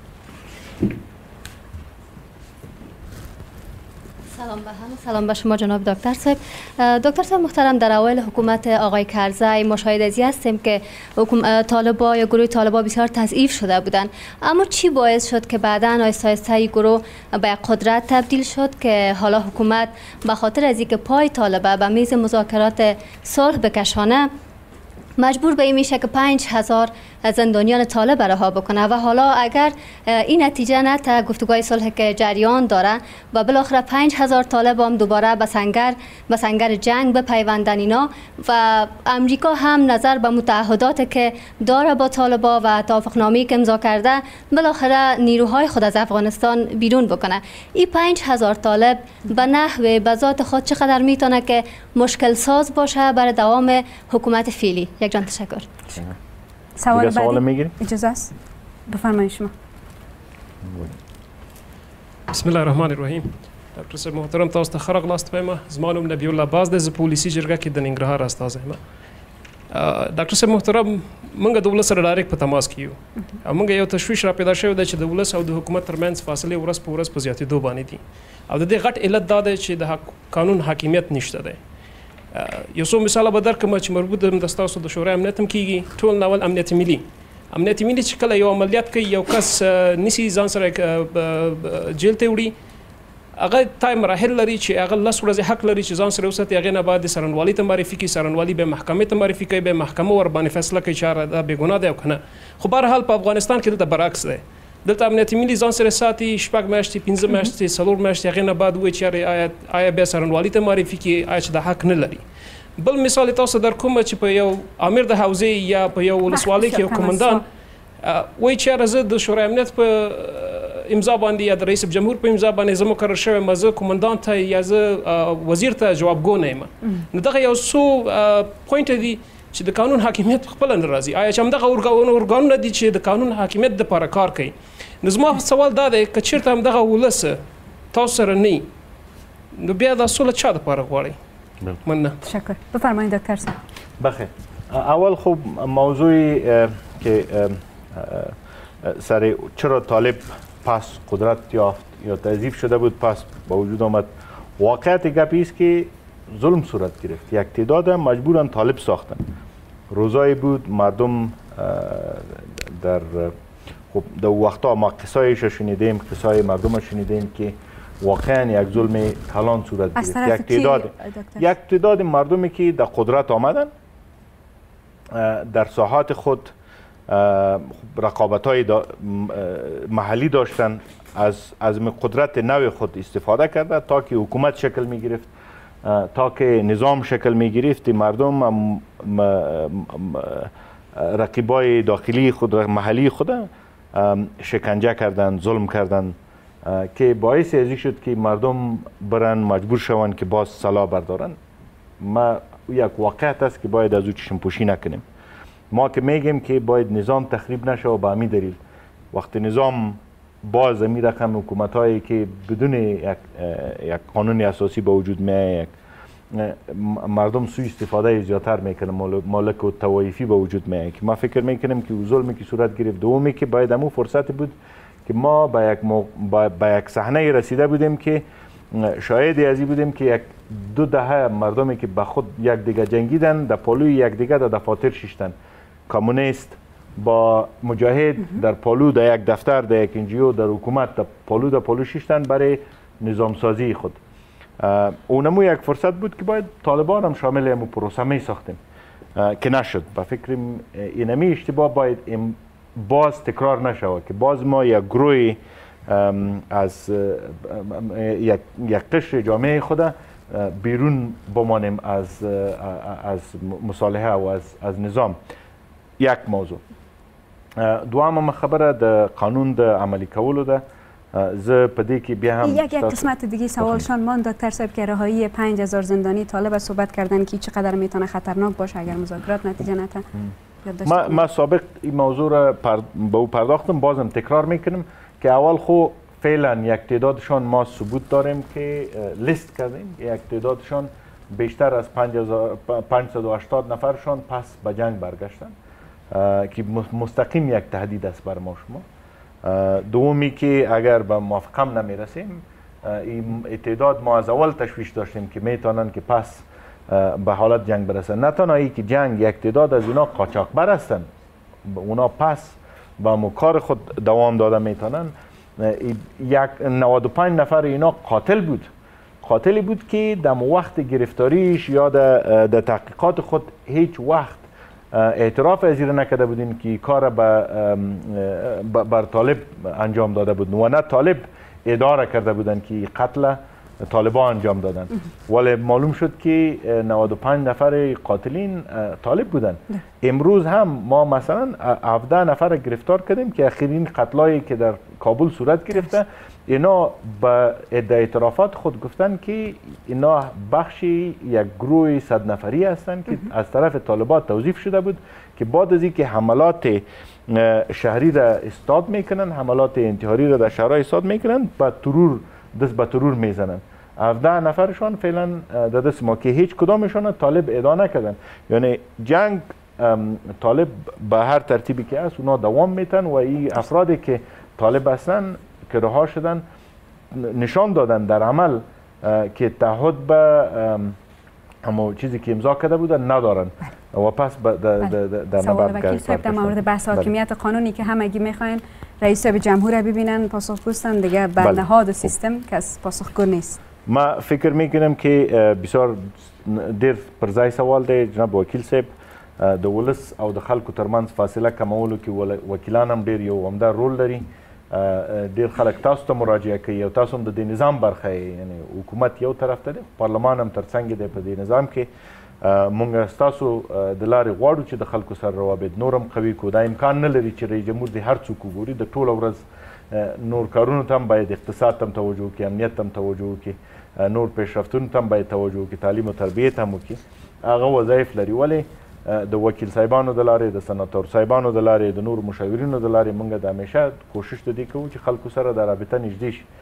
سلام به همه، سلام به شما جناب دکتر صاحب. دکتر صاحب محترم، در اوایل حکومت آقای کرزی مشاهد ازی هستیم که طالبا یا گروه طالبا بسیار تضعیف شده بودند، اما چی باعث شد که بعداً آهسته آهسته این گروه به قدرت تبدیل شد که حالا حکومت به خاطر از اینکه پای طالبا به میز مذاکرات صلح بکشانه مجبور به این میشه که 5000 زندانیان طالب رها بکنه و حالا اگر این نتیجه نته گفتگوهای صلح که جریان داره و بالاخره 5000 طالب هم دوباره به سنگر جنگ بپیوندن اینا و امریکا هم نظر به متعهدات که داره با طالبا و توافقنامه‌ای که امضا کرده بالاخره نیروهای خود از افغانستان بیرون بکنه، این 5000 طالب به نحوه به ذات خود چقدر میتونه که مشکل ساز باشه برای دوام حکومت فعلی؟ یک جان تشکر. سوال بعدی اجازه است؟ بفرمایید شما. بسم الله الرحمن الرحیم. دکتر صاحب محترم، تاسو ته خرق لاست پېما زمانم نبی الله باز د پولیسي جرګه کې د ننګرهار استاد یم. ډاکټر صاحب محترم، موږ د ولس سره ډایرکټ په تماس کې یو. موږ یو تشویش را پیدا شوی دی چې د ولس او د حکومت ترمنځ فاصله ورځ په ورځ په زیاتېدو باندې دي او د دې غټ علت دا دی چې د قانون حاکمیت نشته دی. یو څو مثال به درکړم چې مربوط د ستاسو د شورای امنیت هم کیږي. ټول ناول امنیت ملي چې کله یو عملیات کوي یو کس نیسي ځان سره جیل ته وړي، هغه تایم مراحل لري چې هغه 10 ورځې حق لري چې ځان سره وساتي، هغه نه بعد سرنوالي ته معرفي کوي، سرنوالي به محکمې ته معرفي کوي، به محکمه ور باندې فیصله کوي چې دا بې ګناه دی او کنه. خو بهر حال په افغانستان کې دلته برعکس دی. دلته امنیت ملي ځان سره ساتي 6 میاشتې 15 میاشتې 4 میاشتې، هغه نه بعد وایي چې آیا به سرنوالي ته معرفي کوي، آیا چې د حق نه لري. بل مثال تاسو در کوم چې په یو امیر د حوزې یا په یو ولسوالۍ کې یو کمانډان وایي چې زه د شورای امنیت په امضا باندې یا د رئیس جمهور په امضا باندې زه مقرر شوی یم، زه کمانډان ته یا زه وزیر ته جوابګو نه یم. نو دغه یو څو پوینټ دي چې د قانون حاکمیت خپل نه راځي. آیا چې همدغه ارګانونه دي چې د قانون حاکمیت دپاره کار کوي؟ نو زما سوال دا دی که چېرته همدغه ولس تاسو سره نه نو بیا دا سوله چا دپاره غواړئ؟ مننه. تشکر. بفرمایید دکتر صاحب. بخیر. اول خب موضوعی که سر چرا طالب پس قدرت یافت یا تضعیف شده بود پس با وجود آمد، واقعیت گپی است که ظلم صورت گرفت. یک تعداد مجبورن طالب ساختن. روزایی بود مردم در خب در وقتا ما قصایش شنیدیم، قصای مردم شنیدیم که واقعا یک ظلم کلان صورت گرفت. یک تعداد مردمی که در قدرت آمدن در ساحات خود رقابت‌های محلی داشتن، از قدرت نو خود استفاده کرده تا که حکومت شکل می گرفت، تا که نظام شکل می گرفت. مردم رقیبای داخلی خود محلی خود شکنجه کردن، ظلم کردن که باعث ازی شد که مردم برن مجبور شوند که باز سلاح بردارن. ما یک واقعیت است که باید از او چشم پوشی نکنیم. ما که میگیم که باید نظام تخریب نشه و به همین دلیل وقتی نظام باز می رقم حکومت هایی که بدون یک قانون اساسی به وجود میاد، مردم سوء استفاده زیادتر میکنه، مالک و توایفی به وجود میاد که ما فکر میکنیم که ظلمی که صورت گرفت دومی که باید همون فرصت بود که ما به یک صحنه رسیده بودیم که شاهد ازی بودیم که یک دو دهه مردمی که به خود یک دیگه جنگیدن در پالوی یک دیگه در دفاتر شیشتن. کمونیست با مجاهد در پالو در یک دفتر در یک انجیو در حکومت در پالو شیشتن برای نظام سازی خود. اونمو یک فرصت بود که باید طالبان هم شامل همون پروسه می ساختیم که نشد. با فکر اینمی اشتباه باید باز تکرار نشود که باز ما یک گروه از یک قشر جامعه خود بیرون بمانیم از مصالحه و از نظام. یک موضوع. دوام خبره د قانون د عملی کولو ده. زه په دې کې بیا هم یک قسمت دیگه سوالشان ماند دکتر صاحب که رهایی 5000 زندانی طالب صحبت کردن که چقدر میتونه خطرناک باشه اگر مذاکرات نتیجه نده. ما سابق این موضوع را به او پرداختم، بازم تکرار میکنم که اول خو فعلا یک تعدادشان ما ثبوت داریم که لیست کردیم، یک تعدادشان بیشتر از 580 نفرشان پس به جنگ برگشتن که مستقیم یک تهدید است بر ما شما. دومی که اگر به موافقه نمیرسیم این تعداد ما از اول تشویش داشتیم که میتونن که پس به حالت جنگ برسن. نه تنها ای که جنگ یک تعداد از اینا قاچاقبر هستن، اونا پس با کار خود دوام داده میتونن. یک 95 نفر اینا قاتلی بود که در وقت گرفتاریش یا در تحقیقات خود هیچ وقت اعتراف از این نکرده بودین که کار بر طالب انجام داده بود و نه طالب اداره کرده بودن که قتل طالبان انجام دادن. ولی معلوم شد که 95 نفر قاتلین طالب بودن. امروز هم ما مثلا 17 نفر گرفتار کردیم که اخرین قتلایی که در کابل صورت گرفته اینا به اعترافات خود گفتن که اینا بخشی یک گروه 100 نفری هستند که از طرف طالبان توظیف شده بود که بعد از اینکه حملات شهری را استاد میکنن، حملات انتحاری را در شهرهای استاد میکنن، دست به ترور میزنن. 17 نفرشان فعلا در دست ما که هیچ کدامشان طالب ادعا نکردن. یعنی جنگ طالب به هر ترتیبی که است اونا دوام میتن و این افرادی که طالب هستن که رها شدن نشان دادن در عمل که تعهد به همون چیزی که امضا کرده بودن ندارن و پس در سوال وکیل صاحب در مورد بحث حاکمیت قانونی که همگی میخواین رئیس صاحب جمهور ببینن پاسخگوستن دیگه به نهاد سیستم که پاسخگو نیست. ما فکر میکنم که بسیار دیر پرځای سوال دی جناب وکیل صاحب. د ولس او د خلکو ترمنځ فاصله کمولو کې وکیلان هم ډیر یو عمده رول لري. ډیر خلک تاسو ته مراجعه کوي او تاسو هم د دې نظام برخه یعنی حکومت یو طرف ته دی، پارلمان هم ترڅنګ دی په دې نظام کې. مونږ تاسو د لارې غواړو چې د خلکو سره روابط نور هم قوي کړو. دا امکان نه لري چې رئیس جمهور د هر څوک وګوري، د ټوله ورځ نور کارونو ته هم باید اقتصاد ته هم توجه وکړي، امنیت ته هم توجه وکړي، نور پیشرفتونو ته هم باید توجه وکړي، تعلیم او تربیه ته هم وکړي. هغه وظایف لري. ولې د وکیل صاحبانو د لارې، د سناتور صاحبانو د لارې، د نور مشاورینو د لارې مونږ د همیشه کوشش د دې کوو چې خلکو سره د رابطه نږدې شي.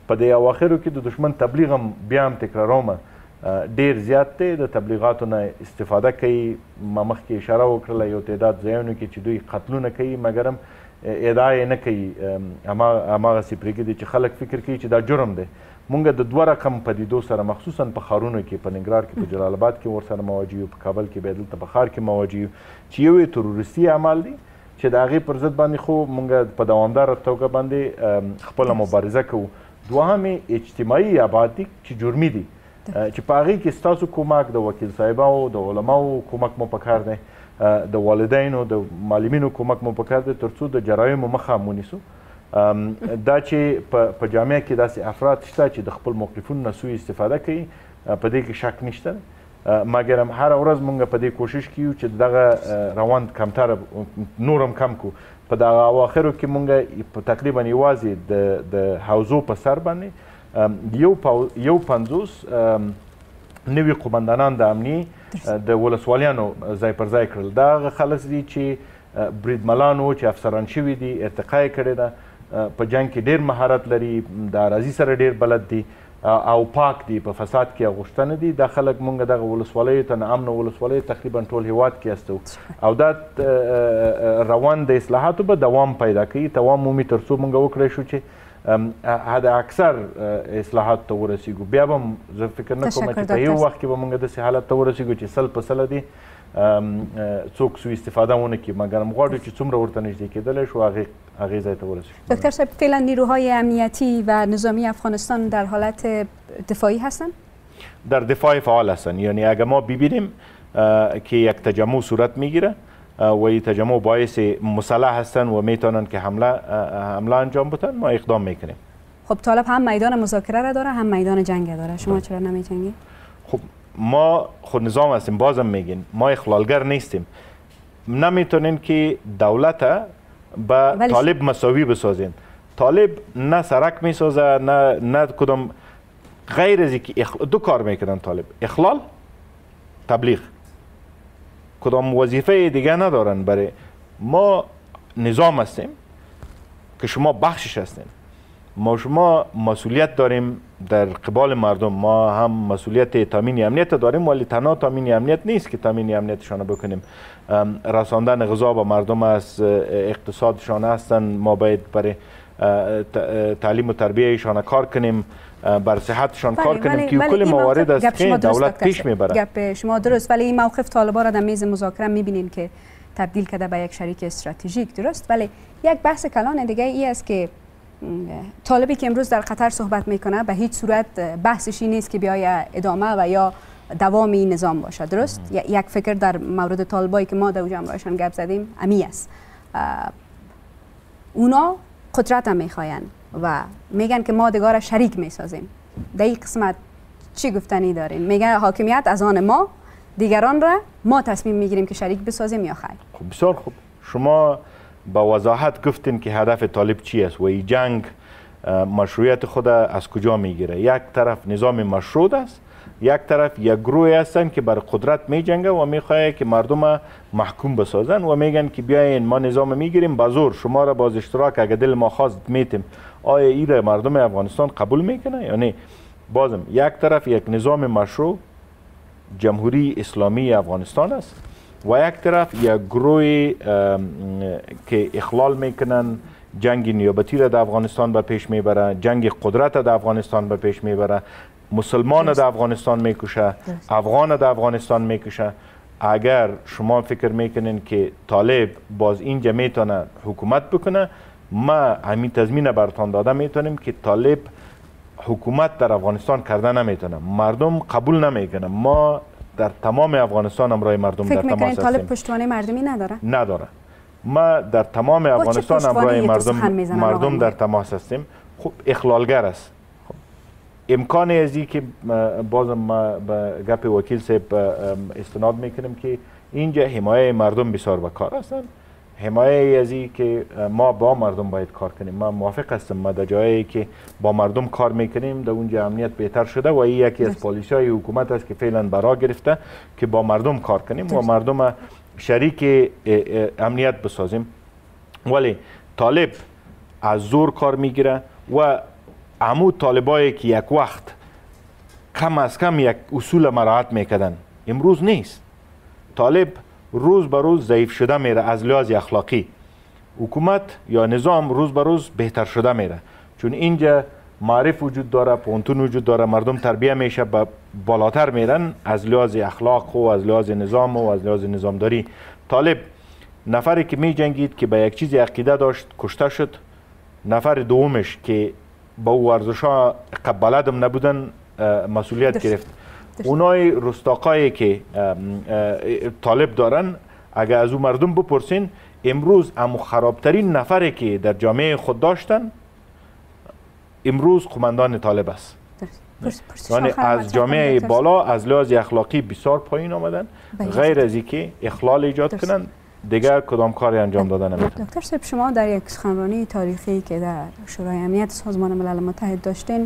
په دې اواخرو کې د دشمن تبلیغ هم بیا هم تکراروم ډیر زیات دی، د تبلیغاتو نه استفاده کوي. ما مخکې اشاره وکړله یو تعداد ځایونو کې چې دوی قتلونه کوي مګر هم ادعا یې نه کوي، هماغسې پرېږدي چې خلک فکر کوي چې دا جرم دی. مونږ د دوه رقم پدیدو سره مخصوصا په ښارونو کې په ننګرهار کې په جلال آباد کې ورسره مواجه یو، په کابل کې بیا دلته په ښار کې مواجه یو چې یو یې تروریستي عمل دی چې د هغې پر ضد باندې خو مونږ په دوامداره توګه باندې خپله مبارزه کوو. دوهم یې اجتماعي ابعاد دي چې جرمي دي چې په هغې کې ستاسو کومک د وکیل صاحباو د علماو کومک مو پکار دی، د والدینو د معلمینو کومک مو پکار دی تر څو د جرایمو مخه ونیسو. دا چې په جامعه کې داسې افراد شته چې د خپل موقفونو نه سوء استفاده کوي، په دې کې شک نشته، مګر هم هره ورځ مونږ په دې کوشش کوو چې دغه روند کمتره نور هم کم کړو. په دغه اواخرو کې مونږ په تقریبا یوازې د حوزو په سر باندې یو 50 نوي قومندانان د امنیې د ولسوالیانو ځای پر ځای کړل. دا هغه خلک دي چې بریدملان وو چې افسران شوي دي، ارتقا یې کړې ده، په جنګ کې ډېر مهارت لري، د عراضي سره ډېر بلد دي او پاک دي، په فساد کې اغوښتنه دي. دا خلک مونږ دغه ولسوالیو ته نه امن ولسوالیو تقریبا ټول هیواد کې استو او دا روان د اصلاحاتو به دوام پیدا کوي، دوام مومي تر څو مونږ وکړی شو چې حد اکثر اصلاحات ته ورسیږو. بیا به هم زه فکر نه کوم چې په یو وخت کې به مونږ داسې حالت ته ورسیږو چې 100% دي څوک سوء استفاده ونه کړي، مګر هم غواړو چې څومره ورته نږدې کېدلی شو هغې ځای ته ورسیږو. دکتر صاحب فعلا نیروهای امنیتی و نظامی افغانستان در حالت دفاعی هستند؟ در دفاع فعال هستند. یعنی اگر ما ببینیم که یک تجمع صورت میگیره و این تجمع باعث مسلح هستن و میتونن که حمله انجام بدن، ما اقدام میکنیم. خب طالب هم میدان مذاکره را داره هم میدان جنگ داره، شما چرا نمیجنگید؟ خب ما خود نظام هستیم، بازم میگین ما اخلالگر نیستیم. نمیتونین که دولت با طالب مساوی بسازین. طالب نه سرک میسازه نه کدام غیر از اینکه دو کار میکنن. طالب اخلال، تبلیغ، کدام وظیفه دیگه ندارن. برای ما نظام هستیم که شما بخشش هستیم، ما شما مسئولیت داریم در قبال مردم. ما هم مسئولیت تامین امنیت داریم، ولی تنها تامین امنیت نیست که تامین امنیتشان بکنیم. رساندن غذا به مردم است، اقتصادشان هستن، ما باید برای تعلیم و تربیه ایشان کار کنیم، بر صحتشان کار کنیم که کل موارد است که دولت پیش میبره. گپ شما درست، ولی این موقف طالبان را در میز مذاکره میبینیم که تبدیل کرده به یک شریک استراتژیک، درست؟ ولی یک بحث کلان دیگه ای است که طالبی که امروز در قطر صحبت میکنه به هیچ صورت بحثشی نیست که بیای ادامه و یا دوام این نظام باشه، درست؟ یک فکر در مورد طالبایی که ما در جمعشان گپ زدیم امی است. اونا قدرت هم میخواین و میگن که ما دیگه شریک میسازیم. در این قسمت چی گفتنی دارین؟ میگن حاکمیت از آن ما، دیگران را ما تصمیم میگیریم که شریک بسازیم یا خیر. خب بسیار خوب، شما با وضاحت گفتین که هدف طالب چی است و این جنگ مشروعیت خود از کجا میگیره. یک طرف نظام مشروط است، یک طرف یک گروه هستن که بر قدرت می جنگه و میخواه که مردم محکوم بسازن و میگن که بیاین ما نظام میگیریم با زور، شما را باز اشتراک اگه دل ما خواست میتیم. آیا این مردم افغانستان قبول میکنه یا نه؟ بازم یک طرف یک نظام مشروع جمهوری اسلامی افغانستان است و یک طرف یک گروه که اخلال میکنن، جنگ نیابتی را در افغانستان به پیش میبره، جنگ قدرت را در افغانستان به پیش میبره، مسلمان در افغانستان میکشه، افغان در افغانستان میکشه. اگر شما فکر میکنین که طالب باز اینجا میتونه حکومت بکنه، ما همین تضمین براتان داده میتونیم که طالب حکومت در افغانستان کرده نمیتونه، مردم قبول نمیکنه. ما در تمام افغانستان همراه مردم در تماس هستیم. طالب پشتوانه مردمی نداره؟ نداره. ما در تمام افغانستان همراه مردم در تماس هستیم. خب اخلالگر است. خب امکان ازی که بازم ما به گپ وکیل صاحب استناد میکنیم که اینجا حمایه مردم بسیار بکار هستند. حمایه ازی که ما با مردم باید کار کنیم. ما موافق هستم، ما در جایی که با مردم کار میکنیم در اونجا امنیت بهتر شده و این یکی از پالیسی‌های حکومت است که فعلا برا گرفته که با مردم کار کنیم و مردم شریک امنیت بسازیم. ولی طالب از زور کار میگیره و عمود طالبایی که یک وقت کم از کم یک اصول مراعات میکردن امروز نیست. طالب روز به روز ضعیف شده میره از لحاظ اخلاقی. حکومت یا نظام روز به روز بهتر شده میره، چون اینجا معرف وجود داره، پونتون وجود داره، مردم تربیه میشه، بالاتر میرن از لحاظ اخلاق و از لحاظ نظام و از لحاظ نظامداری. طالب نفری که می جنگید که به یک چیز عقیده داشت کشته شد. نفر دومش که با ورزش ها بلدم نبودن مسئولیت گرفت. اونای رستاقایی که طالب دارن اگر از اون مردم بپرسین امروز امو خرابترین نفری که در جامعه خود داشتن امروز قماندان طالب است. یعنی از جامعه بالا از لحاظ اخلاقی بسیار پایین آمدن، غیر از اینکه اخلال ایجاد کنن دیگر کدام کاری انجام دادن نمیتونن. دکتر صاحب شما در یک سخنرانی تاریخی که در شورای امنیت سازمان ملل متحد داشتین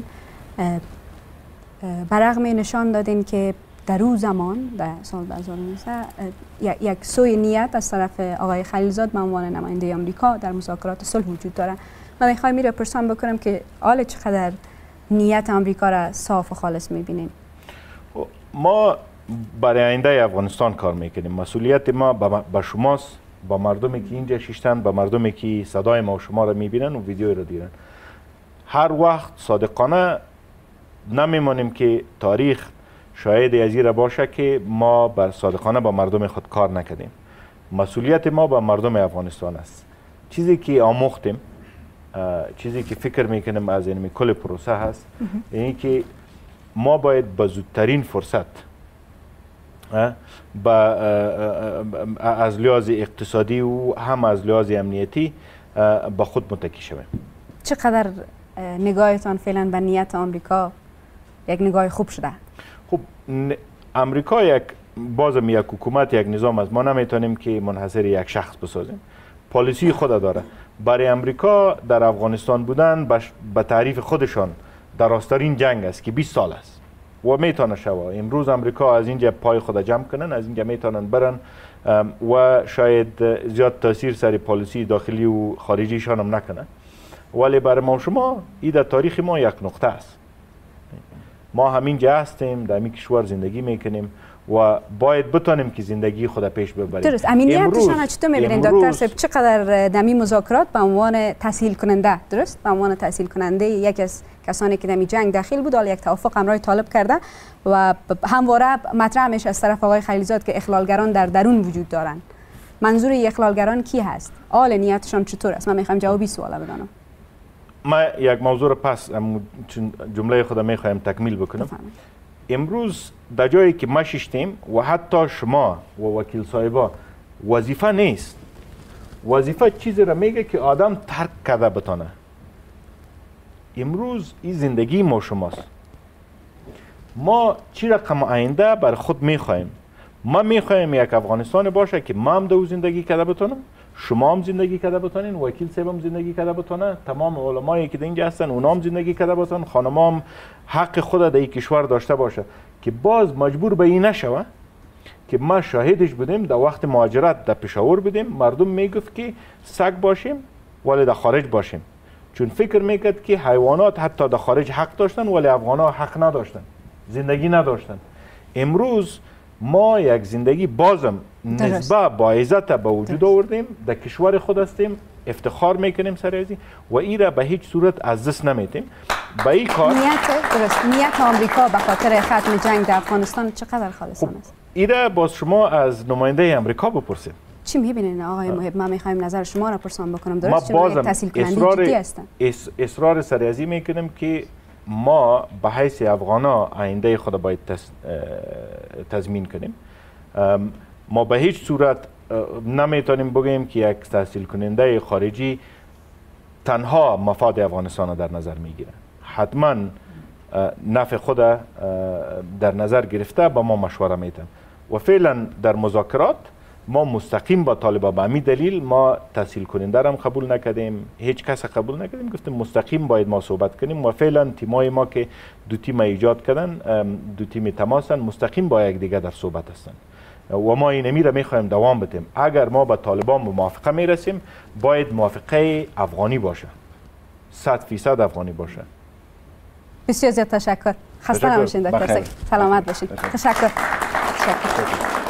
بررغم نشان دادین که در اون زمان در سال 2019 یک سوی نیت از طرف آقای خلیلزاد به عنوان نماینده آمریکا در مذاکرات صلح وجود داره. من میخوایم میره پرسان بکنم که حالا چقدر نیت آمریکا را صاف و خالص میبینیم؟ ما برای آینده افغانستان کار میکنیم. مسئولیت ما با شماست، با مردمی که اینجا شیشتن، با مردمی که صدای ما و شما را میبینن و ویدیو را دیدن. هر وقت صادقانه نمیمانیم که تاریخ شاید از این باشه که ما صادقانه با مردم خود کار نکردیم. مسئولیت ما با مردم افغانستان است. چیزی که آموختیم، چیزی که فکر میکنیم از این کل پروسه هست یعنی که ما باید با زودترین فرصت از لحاظ اقتصادی و هم از لحاظ امنیتی با خود متکی شویم. چقدر نگاهتان فعلا به نیت آمریکا یک نگاه خوب شده؟ خب امریکا بازم یک حکومت، یک نظام است. ما نمیتونیم که منحصر یک شخص بسازیم. پالیسی خود داره. برای امریکا در افغانستان بودن به تعریف خودشان درازترین جنگ است که 20 سال است و میتونه شوه. امروز امریکا از اینجا پای خود جمع کنن، از اینجا میتونن برن و شاید زیاد تاثیر سر پالیسی داخلی و خارجیشان هم نکنن. ولی برای ما شما این در تاریخ ما یک نقطه است. ما همینجا هستیم، در این کشور زندگی میکنیم و باید بتونیم که زندگی خود پیش ببریم. درست. امنیتشان چطور میبینید دکتر صاحب؟ چقدر دمی مذاکرات به عنوان تسهیل کننده، درست؟ به عنوان تسهیل کننده یک از کسانی که دمی جنگ داخل بود حالا یک توافق همراه طالب کرده و همواره مطرح میشه از طرف آقای خلیلزاد که اخلالگران در درون وجود دارند. منظور اخلالگران کی هست؟ حال نیتشان چطور است؟ من میخوام جوابی سوال بدانم. ما یک موضوع رو پس جمله خودم میخوایم تکمیل بکنم. امروز در جایی که ما ششتیم و حتی شما و وکیل صاحبا وظیفه نیست. وظیفه چیزی را میگه که آدم ترک کرده بتانه. امروز این زندگی ما شماست. ما چی رقم آینده بر خود میخوایم. ما میخوایم یک افغانستان باشه که ما هم دو زندگی کرده بتونم، شما هم زندگی کرده بتونین، وکیل صاحب هم زندگی کرده بتونه، تمام علمایی که اینجا هستن اونا هم زندگی کرده بتونن، خانما هم حق خود در این کشور داشته باشه که باز مجبور به این نشوه که ما شاهدش بودیم. در وقت مهاجرت در پشاور بودیم، مردم میگفت که سگ باشیم ولی در خارج باشیم، چون فکر میکرد که حیوانات حتی در خارج حق داشتن ولی افغان‌ها حق نداشتن، زندگی نداشتن. امروز ما یک زندگی بازم نسبت با عزت به وجود آوردیم، در کشور خود هستیم، افتخار میکنیم سر ازی و این را به هیچ صورت از دست نمیدیم. به این کار نیت آمریکا به خاطر ختم جنگ در افغانستان چقدر خالصانه است؟ این را باز شما از نماینده آمریکا بپرسید. چی میبینین آقای محب؟ من میخوایم نظر شما را پرسان بکنم. ما درست بازم تحصیل کننده جدی هستن. اصرار سر ازی میکنیم که ما به حیث افغانا آینده خود باید تضمین کنیم. ما به هیچ صورت نمیتونیم بگیم که یک تحصیل کننده خارجی تنها مفاد افغانستان را در نظر میگیره. حتما نفع خود در نظر گرفته با ما مشوره میتن و فعلا در مذاکرات ما مستقیم با طالبا به همین دلیل ما تحصیل کننده را هم قبول نکردیم، هیچ کس قبول نکردیم، گفتیم مستقیم باید ما صحبت کنیم و فعلا تیمای ما که دو تیم ایجاد کردن، دو تیم تماسن، مستقیم با یک دیگه در صحبت هستن و ما این امیر میخوایم دوام بدیم. اگر ما با طالبان به موافقه میرسیم باید موافقه افغانی باشه، 100% افغانی باشه. بسیار زیاد تشکر. خسته نباشین دکتر صاحب. سلامت باشین. تشکر.